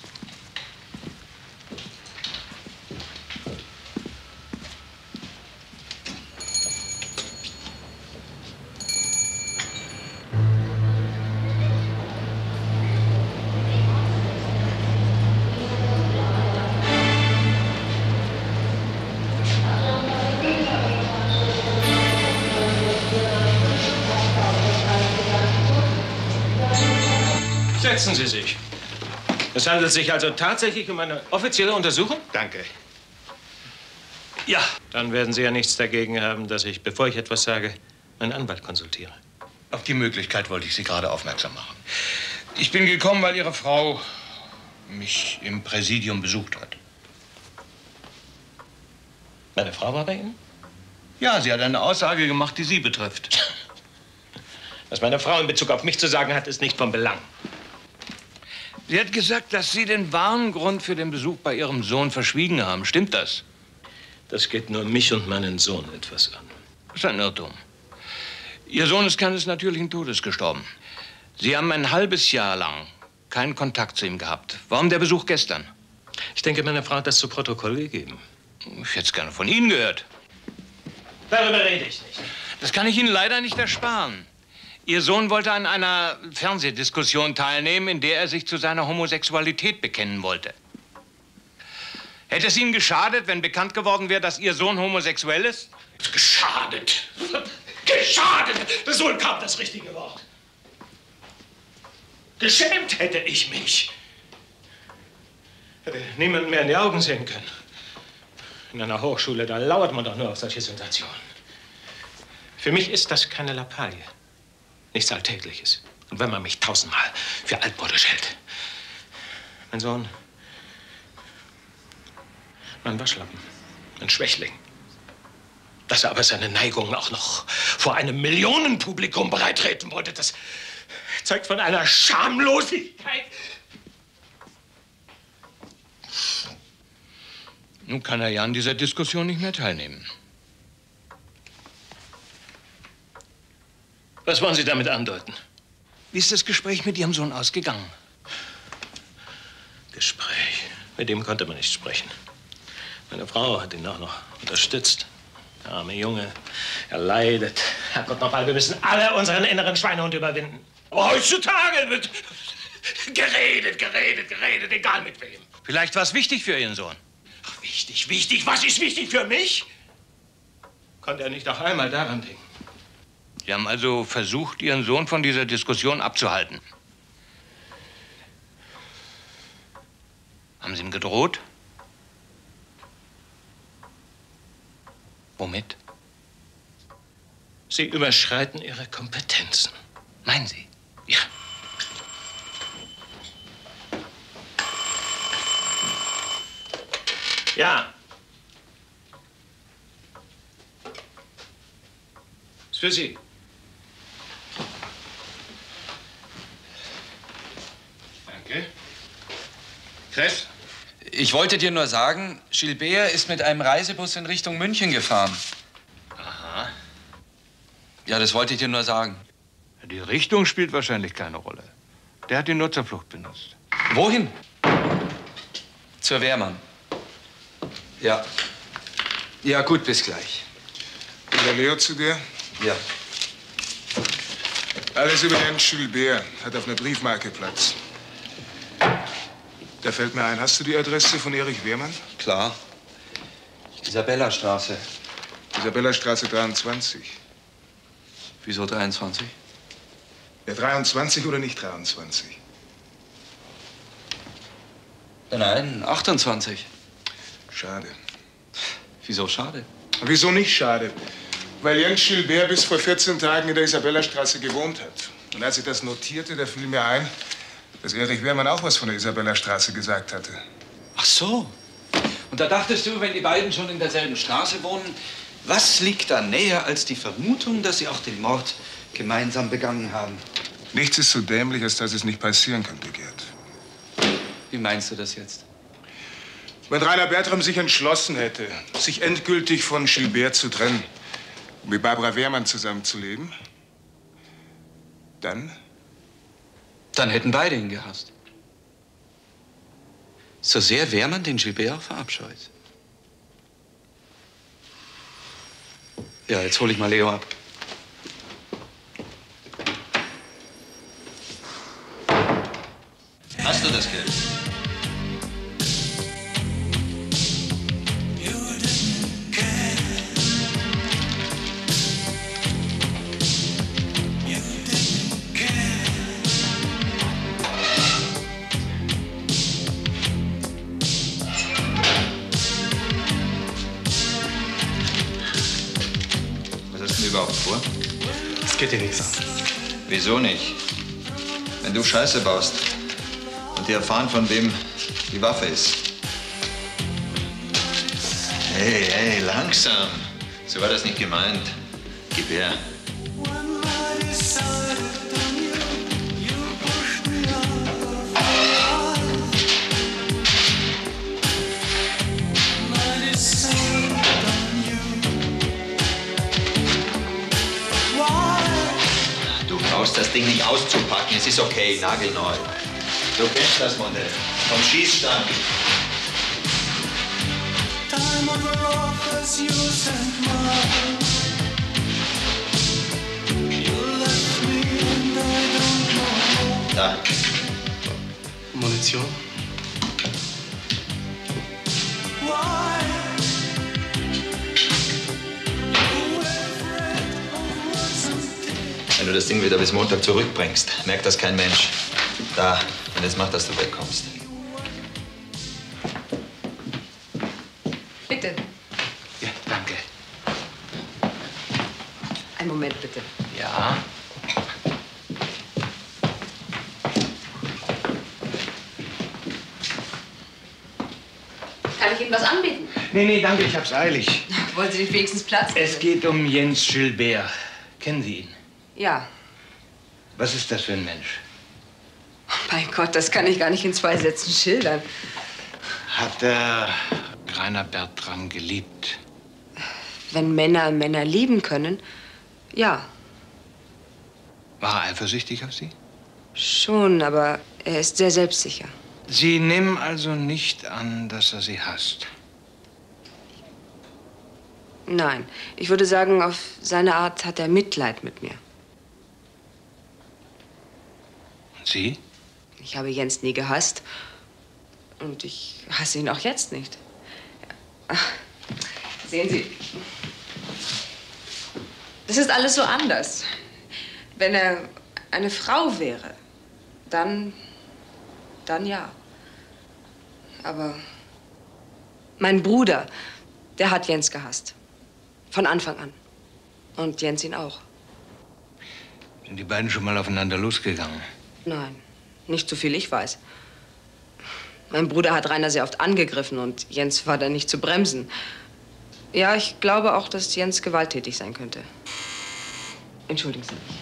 [SPEAKER 10] Setzen Sie sich. Es handelt sich also tatsächlich um eine offizielle Untersuchung?
[SPEAKER 7] Danke.
[SPEAKER 10] Ja. Dann werden Sie ja nichts dagegen haben, dass ich, bevor ich etwas sage, meinen Anwalt konsultiere.
[SPEAKER 7] Auf die Möglichkeit wollte ich Sie gerade aufmerksam machen. Ich bin gekommen, weil Ihre Frau mich im Präsidium besucht hat.
[SPEAKER 10] Meine Frau war bei Ihnen?
[SPEAKER 7] Ja, sie hat eine Aussage gemacht, die Sie betrifft.
[SPEAKER 10] Was meine Frau in Bezug auf mich zu sagen hat, ist nicht von Belang.
[SPEAKER 7] Sie hat gesagt, dass Sie den wahren Grund für den Besuch bei Ihrem Sohn verschwiegen haben. Stimmt das?
[SPEAKER 10] Das geht nur mich und meinen Sohn etwas an.
[SPEAKER 7] Das ist ein Irrtum. Ihr Sohn ist keines natürlichen Todes gestorben. Sie haben ein halbes Jahr lang keinen Kontakt zu ihm gehabt. Warum der Besuch gestern?
[SPEAKER 10] Ich denke, meine Frau hat das zu Protokoll gegeben.
[SPEAKER 7] Ich hätte es gerne von Ihnen gehört.
[SPEAKER 10] Darüber rede ich nicht.
[SPEAKER 7] Das kann ich Ihnen leider nicht ersparen. Ihr Sohn wollte an einer Fernsehdiskussion teilnehmen, in der er sich zu seiner Homosexualität bekennen wollte. Hätte es Ihnen geschadet, wenn bekannt geworden wäre, dass Ihr Sohn homosexuell ist?
[SPEAKER 10] Geschadet. Geschadet. Das ist wohl kaum das richtige Wort. Geschämt hätte ich mich. Hätte niemanden mehr in die Augen sehen können. In einer Hochschule, da lauert man doch nur auf solche Situationen. Für mich ist das keine Lappalie. Nichts Alltägliches. Und wenn man mich tausendmal für altmodisch hält. Mein Sohn, mein Waschlappen, ein Schwächling. Dass er aber seine Neigungen auch noch vor einem Millionenpublikum bereitreten wollte, das zeugt von einer Schamlosigkeit.
[SPEAKER 7] Nun kann er ja an dieser Diskussion nicht mehr teilnehmen.
[SPEAKER 10] Was wollen Sie damit andeuten?
[SPEAKER 7] Wie ist das Gespräch mit Ihrem Sohn ausgegangen?
[SPEAKER 10] Gespräch. Mit dem konnte man nicht sprechen. Meine Frau hat ihn auch noch unterstützt. Der arme Junge, er leidet. Herrgott nochmal, wir müssen alle unseren inneren Schweinehund überwinden. Aber heutzutage wird geredet, geredet, geredet, egal mit wem.
[SPEAKER 7] Vielleicht war es wichtig für Ihren Sohn.
[SPEAKER 10] Ach, wichtig, wichtig. Was ist wichtig für mich? Konnte er nicht auch einmal daran denken?
[SPEAKER 7] Sie haben also versucht, Ihren Sohn von dieser Diskussion abzuhalten. Haben Sie ihm gedroht? Womit?
[SPEAKER 10] Sie überschreiten Ihre Kompetenzen.
[SPEAKER 7] Meinen Sie?
[SPEAKER 10] Ja. Ja. Ist für Sie.
[SPEAKER 7] Danke. Chris?
[SPEAKER 9] Ich wollte dir nur sagen, Gilbert ist mit einem Reisebus in Richtung München gefahren.
[SPEAKER 7] Aha.
[SPEAKER 9] Ja, das wollte ich dir nur sagen.
[SPEAKER 7] Die Richtung spielt wahrscheinlich keine Rolle. Der hat ihn nur zur Flucht benutzt.
[SPEAKER 9] Wohin? Zur Wehrmann. Ja. Ja, gut, bis gleich.
[SPEAKER 11] Will der Leo zu dir?
[SPEAKER 9] Ja.
[SPEAKER 11] Alles über den Gilbert hat auf einer Briefmarke Platz. Da fällt mir ein, hast du die Adresse von Erich Wehrmann?
[SPEAKER 9] Klar. Isabella-Straße.
[SPEAKER 11] Isabella-Straße dreiundzwanzig.
[SPEAKER 9] Wieso dreiundzwanzig?
[SPEAKER 11] Ja, dreiundzwanzig oder nicht dreiundzwanzig?
[SPEAKER 9] Nein, achtundzwanzig.
[SPEAKER 11] Schade.
[SPEAKER 9] Wieso schade?
[SPEAKER 11] Wieso nicht schade? Weil Jens Gilbert bis vor vierzehn Tagen in der Isabellerstraße gewohnt hat. Und als ich das notierte, da fiel mir ein, dass Erich Wehrmann auch was von der Isabellerstraße gesagt hatte.
[SPEAKER 9] Ach so. Und da dachtest du, wenn die beiden schon in derselben Straße wohnen, was liegt da näher als die Vermutung, dass sie auch den Mord gemeinsam begangen haben?
[SPEAKER 11] Nichts ist so dämlich, als dass es nicht passieren könnte, Gerd.
[SPEAKER 9] Wie meinst du das jetzt?
[SPEAKER 11] Wenn Rainer Bertram sich entschlossen hätte, sich endgültig von Gilbert zu trennen, um mit Barbara Wehrmann zusammenzuleben, dann?
[SPEAKER 9] Dann hätten beide ihn gehasst. So sehr Wehrmann den Gilbert auch verabscheut. Ja, jetzt hole ich mal Leo ab.
[SPEAKER 19] Hast du das Geld? Überhaupt vor?
[SPEAKER 8] Das geht dir nichts an.
[SPEAKER 19] Wieso nicht? Wenn du Scheiße baust und die erfahren, von wem die Waffe ist. Hey, hey, langsam. So war das nicht gemeint. Gib her. Das Ding nicht auszupacken, es ist okay, nagelneu. Du kennst das Modell. Vom Schießstand. Da.
[SPEAKER 8] Munition.
[SPEAKER 19] Wenn du das Ding wieder bis Montag zurückbringst, merkt das kein Mensch. Da, wenn es macht, dass du wegkommst.
[SPEAKER 5] Bitte.
[SPEAKER 9] Ja, danke.
[SPEAKER 5] Einen Moment, bitte.
[SPEAKER 9] Ja.
[SPEAKER 5] Kann ich Ihnen was anbieten?
[SPEAKER 7] Nee, nee, danke, ich hab's eilig.
[SPEAKER 5] Wollen Sie nicht wenigstens Platz nehmen?
[SPEAKER 7] Es geht um Jens Gilbert. Kennen Sie ihn?
[SPEAKER 5] Ja.
[SPEAKER 7] Was ist das für ein Mensch?
[SPEAKER 5] Mein Gott, das kann ich gar nicht in zwei Sätzen schildern.
[SPEAKER 7] Hat er Rainer Bertram geliebt?
[SPEAKER 5] Wenn Männer Männer lieben können, ja.
[SPEAKER 7] War er eifersüchtig auf Sie?
[SPEAKER 5] Schon, aber er ist sehr selbstsicher.
[SPEAKER 7] Sie nehmen also nicht an, dass er Sie hasst?
[SPEAKER 5] Nein, ich würde sagen, auf seine Art hat er Mitleid mit mir.
[SPEAKER 7] Und Sie?
[SPEAKER 5] Ich habe Jens nie gehasst. Und ich hasse ihn auch jetzt nicht. Ach, sehen Sie, das ist alles so anders. Wenn er eine Frau wäre, dann, dann ja. Aber mein Bruder, der hat Jens gehasst. Von Anfang an. Und Jens ihn auch.
[SPEAKER 7] Sind die beiden schon mal aufeinander losgegangen?
[SPEAKER 5] Nein, nicht so viel ich weiß. Mein Bruder hat Rainer sehr oft angegriffen und Jens war da nicht zu bremsen. Ja, ich glaube auch, dass Jens gewalttätig sein könnte. Entschuldigen Sie mich.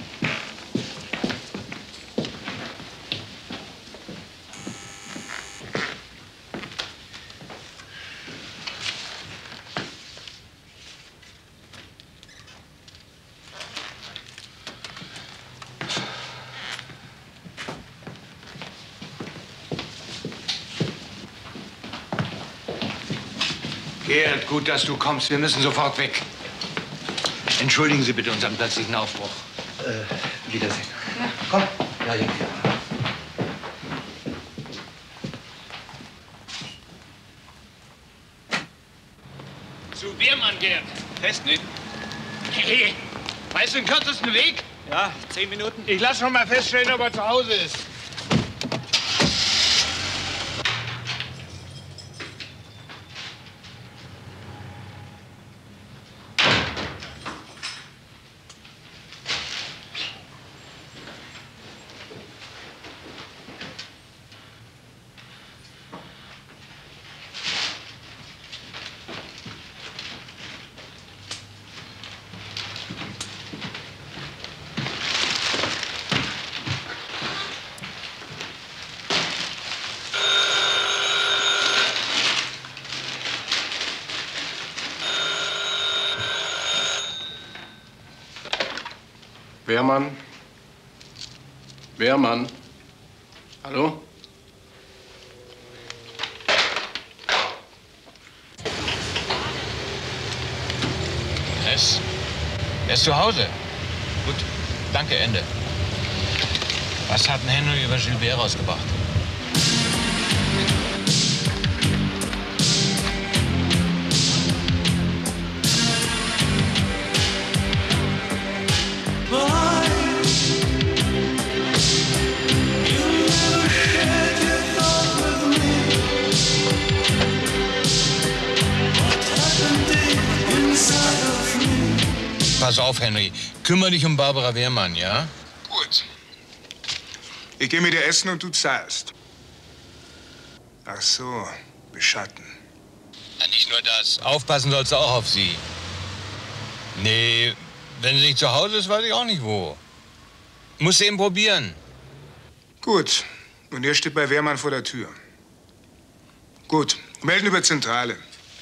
[SPEAKER 7] Gerd, gut, dass du kommst. Wir müssen sofort weg. Entschuldigen Sie bitte unseren plötzlichen Aufbruch.
[SPEAKER 9] Äh, Wiedersehen.
[SPEAKER 5] Ja.
[SPEAKER 9] Komm. Ja, ja.
[SPEAKER 15] Zu Wehrmann, Gerd. Fest nicht. Hey, weißt du den kürzesten Weg?
[SPEAKER 8] Ja, zehn Minuten.
[SPEAKER 15] Ich lass schon mal feststellen, ob er zu Hause ist.
[SPEAKER 3] Wehrmann? Wehrmann? Hallo?
[SPEAKER 7] Er ist, er ist zu Hause. Gut, danke, Ende. Was hat denn Henry über Gilbert rausgebracht? Pass auf, Henry. Kümmere dich um Barbara Wehrmann, ja?
[SPEAKER 11] Gut. Ich gehe mit dir essen und du zahlst. Ach so, beschatten.
[SPEAKER 7] Ja, nicht nur das. Aufpassen sollst du auch auf sie. Nee, wenn sie nicht zu Hause ist, weiß ich auch nicht wo. Musst du eben probieren.
[SPEAKER 11] Gut. Und er steht bei Wehrmann vor der Tür. Gut. Melden über Zentrale.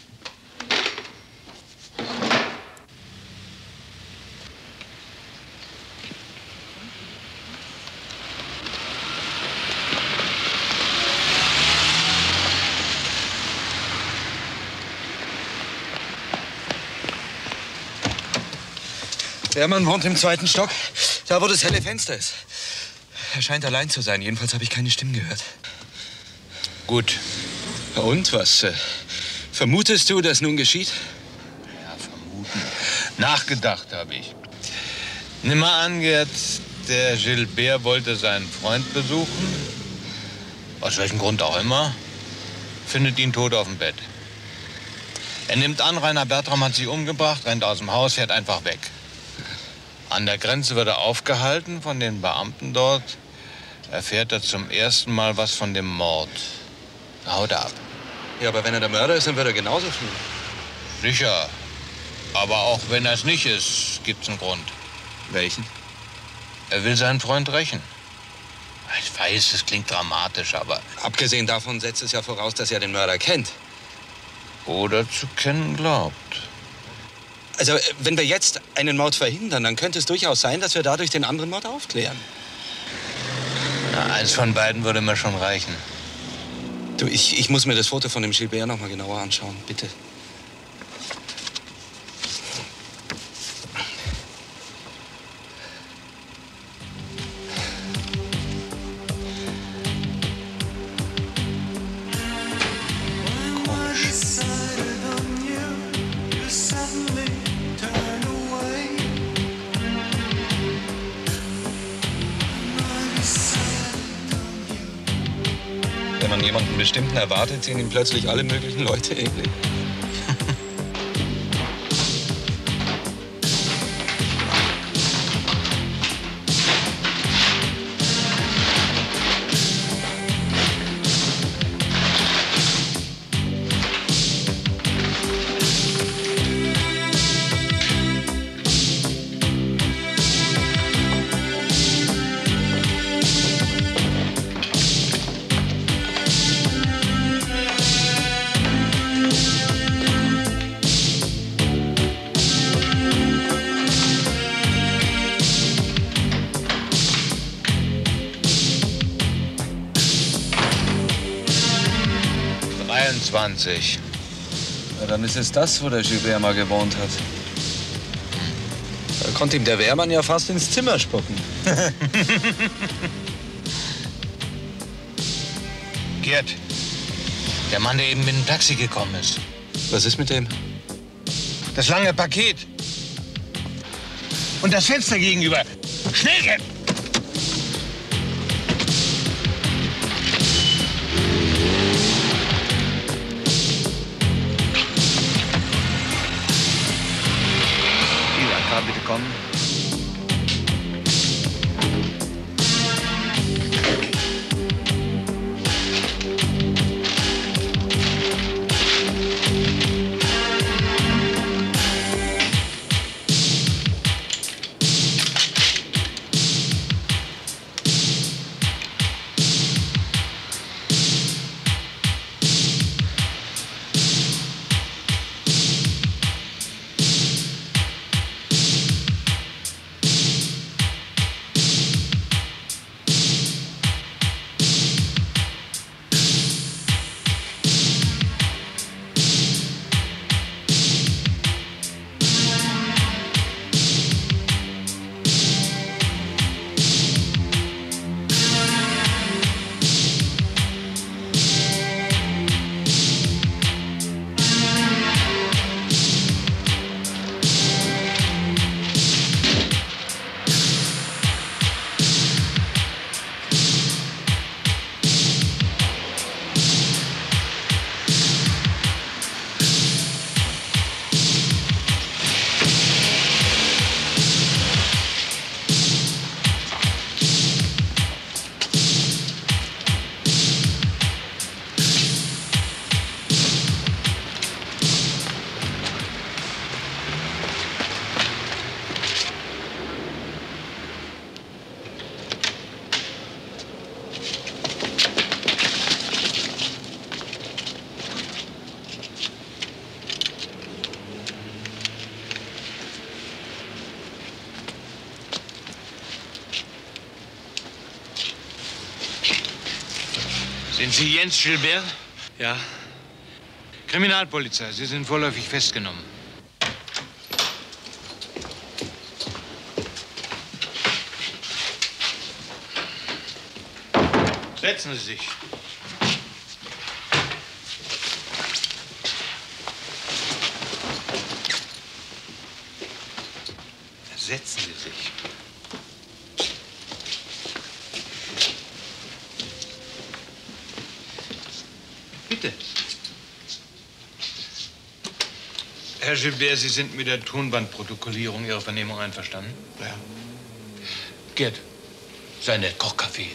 [SPEAKER 9] Wehrmann wohnt im zweiten Stock, da wo das helle Fenster ist. Er scheint allein zu sein. Jedenfalls habe ich keine Stimmen gehört.
[SPEAKER 7] Gut.
[SPEAKER 9] Und was? Äh, vermutest du, dass nun geschieht?
[SPEAKER 7] Ja, vermuten. Nachgedacht habe ich. Nimm mal an, Gerd, der Gilbert wollte seinen Freund besuchen. Aus welchem Grund auch immer. Findet ihn tot auf dem Bett. Er nimmt an, Rainer Bertram hat sich umgebracht, rennt aus dem Haus, fährt einfach weg. An der Grenze wird er aufgehalten von den Beamten dort. Erfährt er zum ersten Mal was von dem Mord. Haut ab.
[SPEAKER 9] Ja, aber wenn er der Mörder ist, dann wird er genauso fliehen.
[SPEAKER 7] Sicher. Aber auch wenn er es nicht ist, gibt's einen Grund.
[SPEAKER 9] Welchen?
[SPEAKER 7] Er will seinen Freund rächen. Ich weiß, es klingt dramatisch, aber...
[SPEAKER 9] Abgesehen davon setzt es ja voraus, dass er den Mörder kennt.
[SPEAKER 7] Oder zu kennen glaubt.
[SPEAKER 9] Also, wenn wir jetzt einen Mord verhindern, dann könnte es durchaus sein, dass wir dadurch den anderen Mord aufklären.
[SPEAKER 7] Na, eins von beiden würde mir schon reichen.
[SPEAKER 9] Du, ich, ich muss mir das Foto von dem Gilbert noch mal genauer anschauen, bitte. Wenn man jemanden Bestimmten erwartet, sehen ihm plötzlich alle möglichen Leute ähnlich.
[SPEAKER 7] dreiundzwanzig.
[SPEAKER 9] Ja, dann ist es das, wo der Gilbert mal gewohnt hat. Da konnte ihm der Wehrmann ja fast ins Zimmer spucken.
[SPEAKER 7] Gerd, der Mann, der eben mit dem Taxi gekommen ist.
[SPEAKER 9] Was ist mit dem?
[SPEAKER 7] Das lange Paket. Und das Fenster gegenüber. Schnell, Gerd!
[SPEAKER 9] Bitte kommen.
[SPEAKER 7] Sind Sie Jens Gilbert?
[SPEAKER 8] Ja.
[SPEAKER 7] Kriminalpolizei, Sie sind vorläufig festgenommen. Setzen Sie sich. Setzen Sie sich. Bitte. Herr Gilbert, Sie sind mit der Tonbandprotokollierung Ihrer Vernehmung einverstanden? Ja. Gerd, sei nett, koch Kaffee.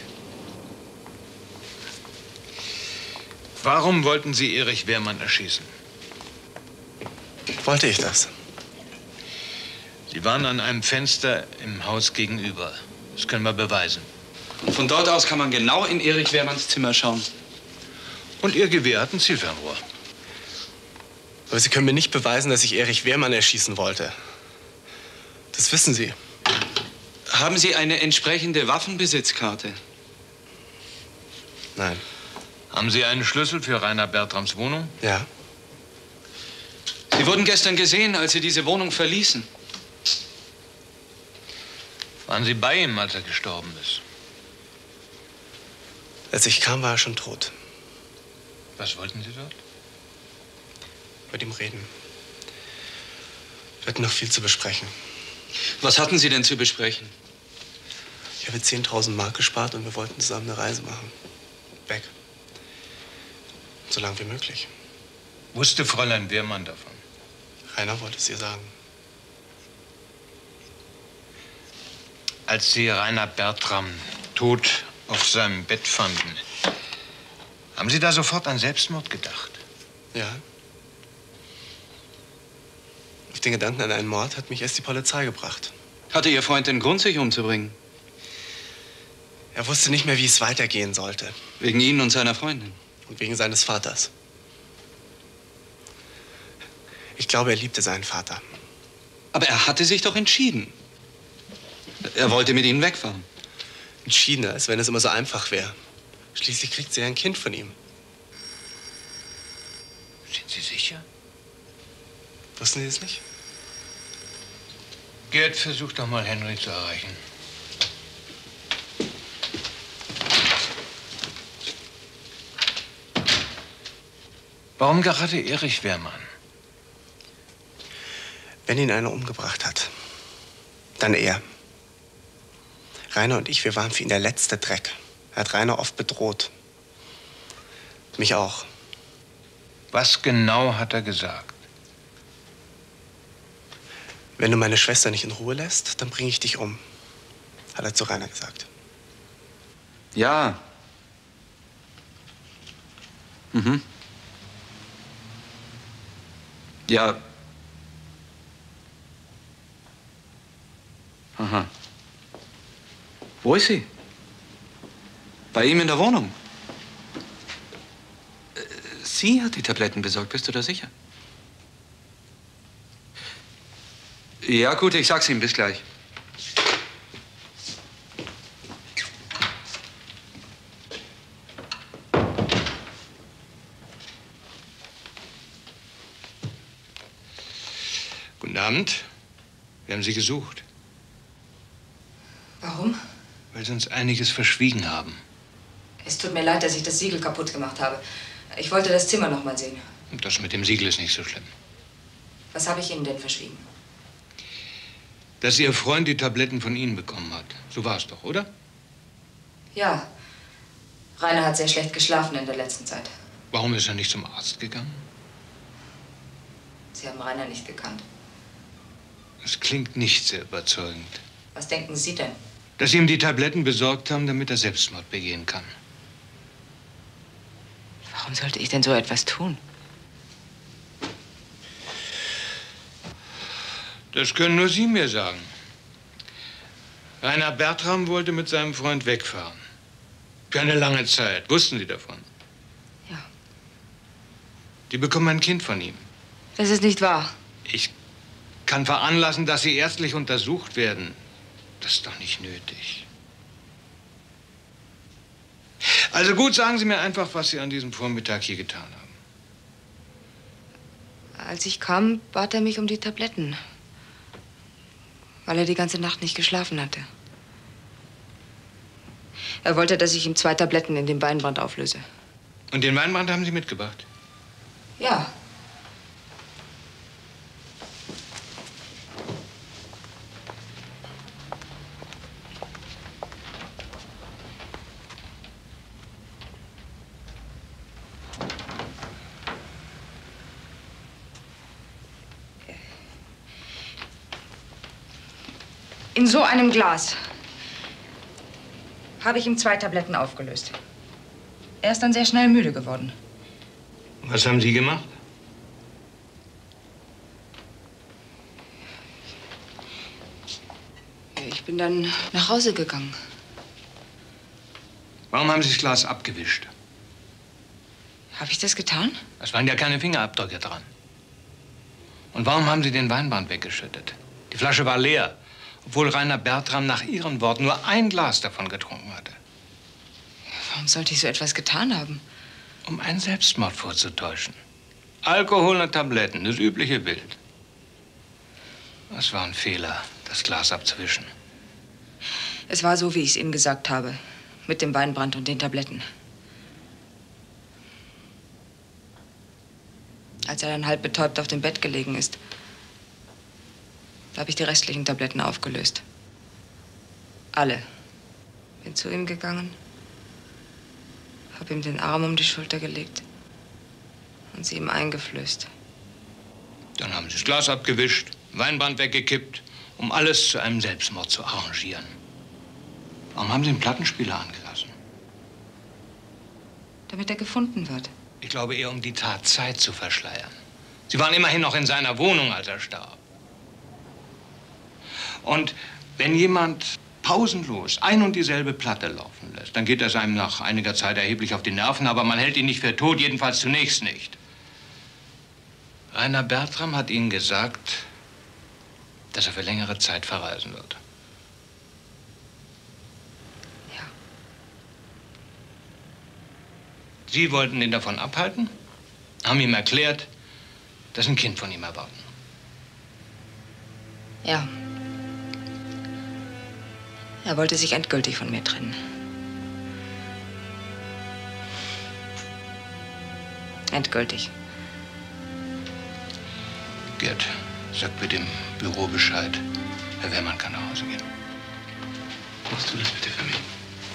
[SPEAKER 7] Warum wollten Sie Erich Wehrmann erschießen?
[SPEAKER 8] Wollte ich das?
[SPEAKER 7] Sie waren an einem Fenster im Haus gegenüber. Das können wir beweisen.
[SPEAKER 9] Und von dort aus kann man genau in Erich Wehrmanns Zimmer schauen.
[SPEAKER 7] Und Ihr Gewehr hat ein Zielfernrohr.
[SPEAKER 8] Aber Sie können mir nicht beweisen, dass ich Erich Wehrmann erschießen wollte. Das wissen Sie.
[SPEAKER 9] Haben Sie eine entsprechende Waffenbesitzkarte?
[SPEAKER 8] Nein.
[SPEAKER 7] Haben Sie einen Schlüssel für Rainer Bertrams Wohnung?
[SPEAKER 8] Ja.
[SPEAKER 9] Sie wurden gestern gesehen, als Sie diese Wohnung verließen.
[SPEAKER 7] Waren Sie bei ihm, als er gestorben ist?
[SPEAKER 8] Als ich kam, war er schon tot.
[SPEAKER 7] Was wollten Sie dort?
[SPEAKER 8] Mit ihm reden. Wir hatten noch viel zu besprechen.
[SPEAKER 9] Was hatten Sie denn zu besprechen?
[SPEAKER 8] Ich habe zehntausend Mark gespart und wir wollten zusammen eine Reise machen. Weg. So lang wie möglich.
[SPEAKER 7] Wusste Fräulein Wehrmann davon?
[SPEAKER 8] Rainer wollte es ihr sagen.
[SPEAKER 7] Als Sie Rainer Bertram tot auf seinem Bett fanden, haben Sie da sofort an Selbstmord gedacht?
[SPEAKER 8] Ja. Auf den Gedanken an einen Mord hat mich erst die Polizei gebracht.
[SPEAKER 9] Hatte Ihr Freund den Grund, sich umzubringen?
[SPEAKER 8] Er wusste nicht mehr, wie es weitergehen sollte.
[SPEAKER 9] Wegen Ihnen und seiner Freundin?
[SPEAKER 8] Und wegen seines Vaters. Ich glaube, er liebte seinen Vater.
[SPEAKER 9] Aber er hatte sich doch entschieden. Er wollte mit Ihnen wegfahren.
[SPEAKER 8] Entschiedener, als wenn es immer so einfach wäre. Schließlich kriegt sie ja ein Kind von ihm.
[SPEAKER 7] Sind Sie sicher?
[SPEAKER 8] Wussten Sie es nicht?
[SPEAKER 7] Gerd, versuch doch mal, Henry zu erreichen. Warum gerade Erich Wehrmann?
[SPEAKER 8] Wenn ihn einer umgebracht hat, dann er. Rainer und ich, wir waren für ihn der letzte Dreck. Er hat Rainer oft bedroht. Mich auch.
[SPEAKER 7] Was genau hat er gesagt?
[SPEAKER 8] Wenn du meine Schwester nicht in Ruhe lässt, dann bringe ich dich um, hat er zu Rainer gesagt.
[SPEAKER 9] Ja. Mhm. Ja. Aha. Wo ist sie? Bei ihm in der Wohnung. Äh, Sie hat die Tabletten besorgt, bist du da sicher? Ja, gut, ich sag's ihm. Bis gleich.
[SPEAKER 7] Guten Abend. Wir haben Sie gesucht.
[SPEAKER 5] Warum?
[SPEAKER 7] Weil Sie uns einiges verschwiegen haben.
[SPEAKER 5] Es tut mir leid, dass ich das Siegel kaputt gemacht habe. Ich wollte das Zimmer noch mal sehen.
[SPEAKER 7] Und das mit dem Siegel ist nicht so schlimm.
[SPEAKER 5] Was habe ich Ihnen denn verschwiegen?
[SPEAKER 7] Dass Ihr Freund die Tabletten von Ihnen bekommen hat. So war es doch, oder?
[SPEAKER 5] Ja. Rainer hat sehr schlecht geschlafen in der letzten Zeit.
[SPEAKER 7] Warum ist er nicht zum Arzt gegangen?
[SPEAKER 5] Sie haben Rainer nicht gekannt.
[SPEAKER 7] Das klingt nicht sehr überzeugend.
[SPEAKER 5] Was denken Sie denn?
[SPEAKER 7] Dass Sie ihm die Tabletten besorgt haben, damit er Selbstmord begehen kann.
[SPEAKER 16] Warum sollte ich denn so etwas tun?
[SPEAKER 7] Das können nur Sie mir sagen. Rainer Bertram wollte mit seinem Freund wegfahren. Für eine lange Zeit. Wussten Sie davon?
[SPEAKER 16] Ja.
[SPEAKER 7] Die bekommen ein Kind von ihm.
[SPEAKER 16] Das ist nicht wahr.
[SPEAKER 7] Ich kann veranlassen, dass Sie ärztlich untersucht werden. Das ist doch nicht nötig. Also gut, sagen Sie mir einfach, was Sie an diesem Vormittag hier getan haben.
[SPEAKER 16] Als ich kam, bat er mich um die Tabletten. Weil er die ganze Nacht nicht geschlafen hatte. Er wollte, dass ich ihm zwei Tabletten in den Weinbrand auflöse.
[SPEAKER 7] Und den Weinbrand haben Sie mitgebracht?
[SPEAKER 16] Ja. In so einem Glas habe ich ihm zwei Tabletten aufgelöst. Er ist dann sehr schnell müde geworden.
[SPEAKER 7] Was haben Sie gemacht?
[SPEAKER 16] Ich bin dann nach Hause gegangen.
[SPEAKER 7] Warum haben Sie das Glas abgewischt?
[SPEAKER 16] Habe ich das getan?
[SPEAKER 7] Es waren ja keine Fingerabdrücke dran. Und warum haben Sie den Weinbrand weggeschüttet? Die Flasche war leer, obwohl Rainer Bertram nach Ihren Worten nur ein Glas davon getrunken hatte.
[SPEAKER 16] Warum sollte ich so etwas getan haben?
[SPEAKER 7] Um einen Selbstmord vorzutäuschen. Alkohol und Tabletten, das übliche Bild. Es war ein Fehler, das Glas abzuwischen.
[SPEAKER 16] Es war so, wie ich es Ihnen gesagt habe. Mit dem Weinbrand und den Tabletten. Als er dann halb betäubt auf dem Bett gelegen ist, da habe ich die restlichen Tabletten aufgelöst. Alle. Bin zu ihm gegangen, habe ihm den Arm um die Schulter gelegt und sie ihm eingeflößt.
[SPEAKER 7] Dann haben Sie das Glas abgewischt, Weinbrand weggekippt, um alles zu einem Selbstmord zu arrangieren. Warum haben Sie den Plattenspieler angelassen?
[SPEAKER 16] Damit er gefunden wird.
[SPEAKER 7] Ich glaube eher, um die Tat Zeit zu verschleiern. Sie waren immerhin noch in seiner Wohnung, als er starb. Und wenn jemand pausenlos ein und dieselbe Platte laufen lässt, dann geht das einem nach einiger Zeit erheblich auf die Nerven, aber man hält ihn nicht für tot, jedenfalls zunächst nicht. Rainer Bertram hat Ihnen gesagt, dass er für längere Zeit verreisen wird.
[SPEAKER 16] Ja.
[SPEAKER 7] Sie wollten ihn davon abhalten, haben ihm erklärt, dass Sie ein Kind von ihm erwarten.
[SPEAKER 16] Ja. Er wollte sich endgültig von mir trennen. Endgültig.
[SPEAKER 7] Gerd, sag bitte dem Büro Bescheid. Herr Wehrmann kann nach Hause gehen. Machst du das bitte für mich?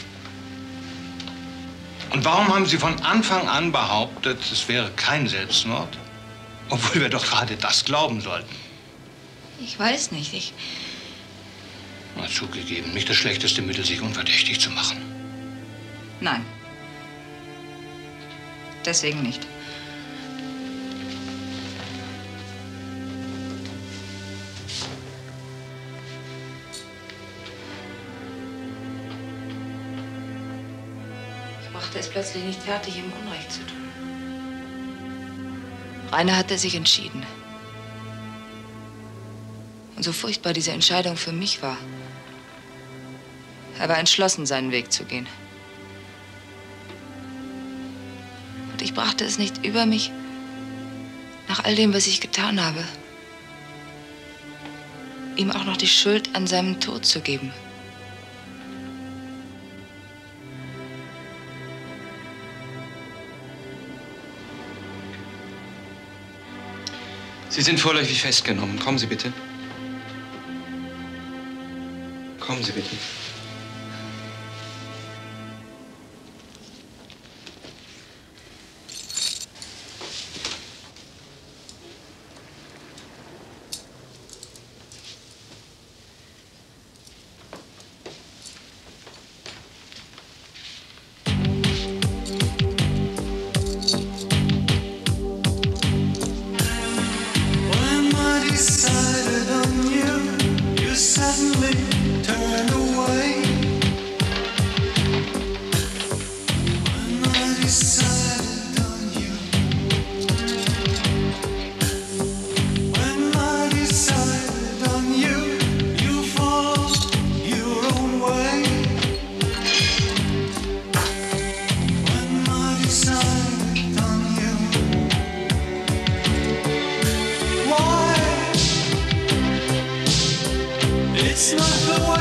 [SPEAKER 7] Und warum haben Sie von Anfang an behauptet, es wäre kein Selbstmord? Obwohl wir doch gerade das glauben sollten.
[SPEAKER 16] Ich weiß nicht. Ich.
[SPEAKER 7] Na, zugegeben, nicht das schlechteste Mittel, sich unverdächtig zu machen.
[SPEAKER 16] Nein. Deswegen nicht. Ich brachte es plötzlich nicht fertig, ihm Unrecht zu tun. Rainer hatte sich entschieden. Und so furchtbar diese Entscheidung für mich war. Er war entschlossen, seinen Weg zu gehen. Und ich brachte es nicht über mich, nach all dem, was ich getan habe, ihm auch noch die Schuld an seinem Tod zu geben.
[SPEAKER 9] Sie sind vorläufig festgenommen. Kommen Sie bitte. Kommen Sie bitte.
[SPEAKER 6] When I decided on you, you suddenly turned away. When I decided on you, when I decided on you, you fall your own way. It's not the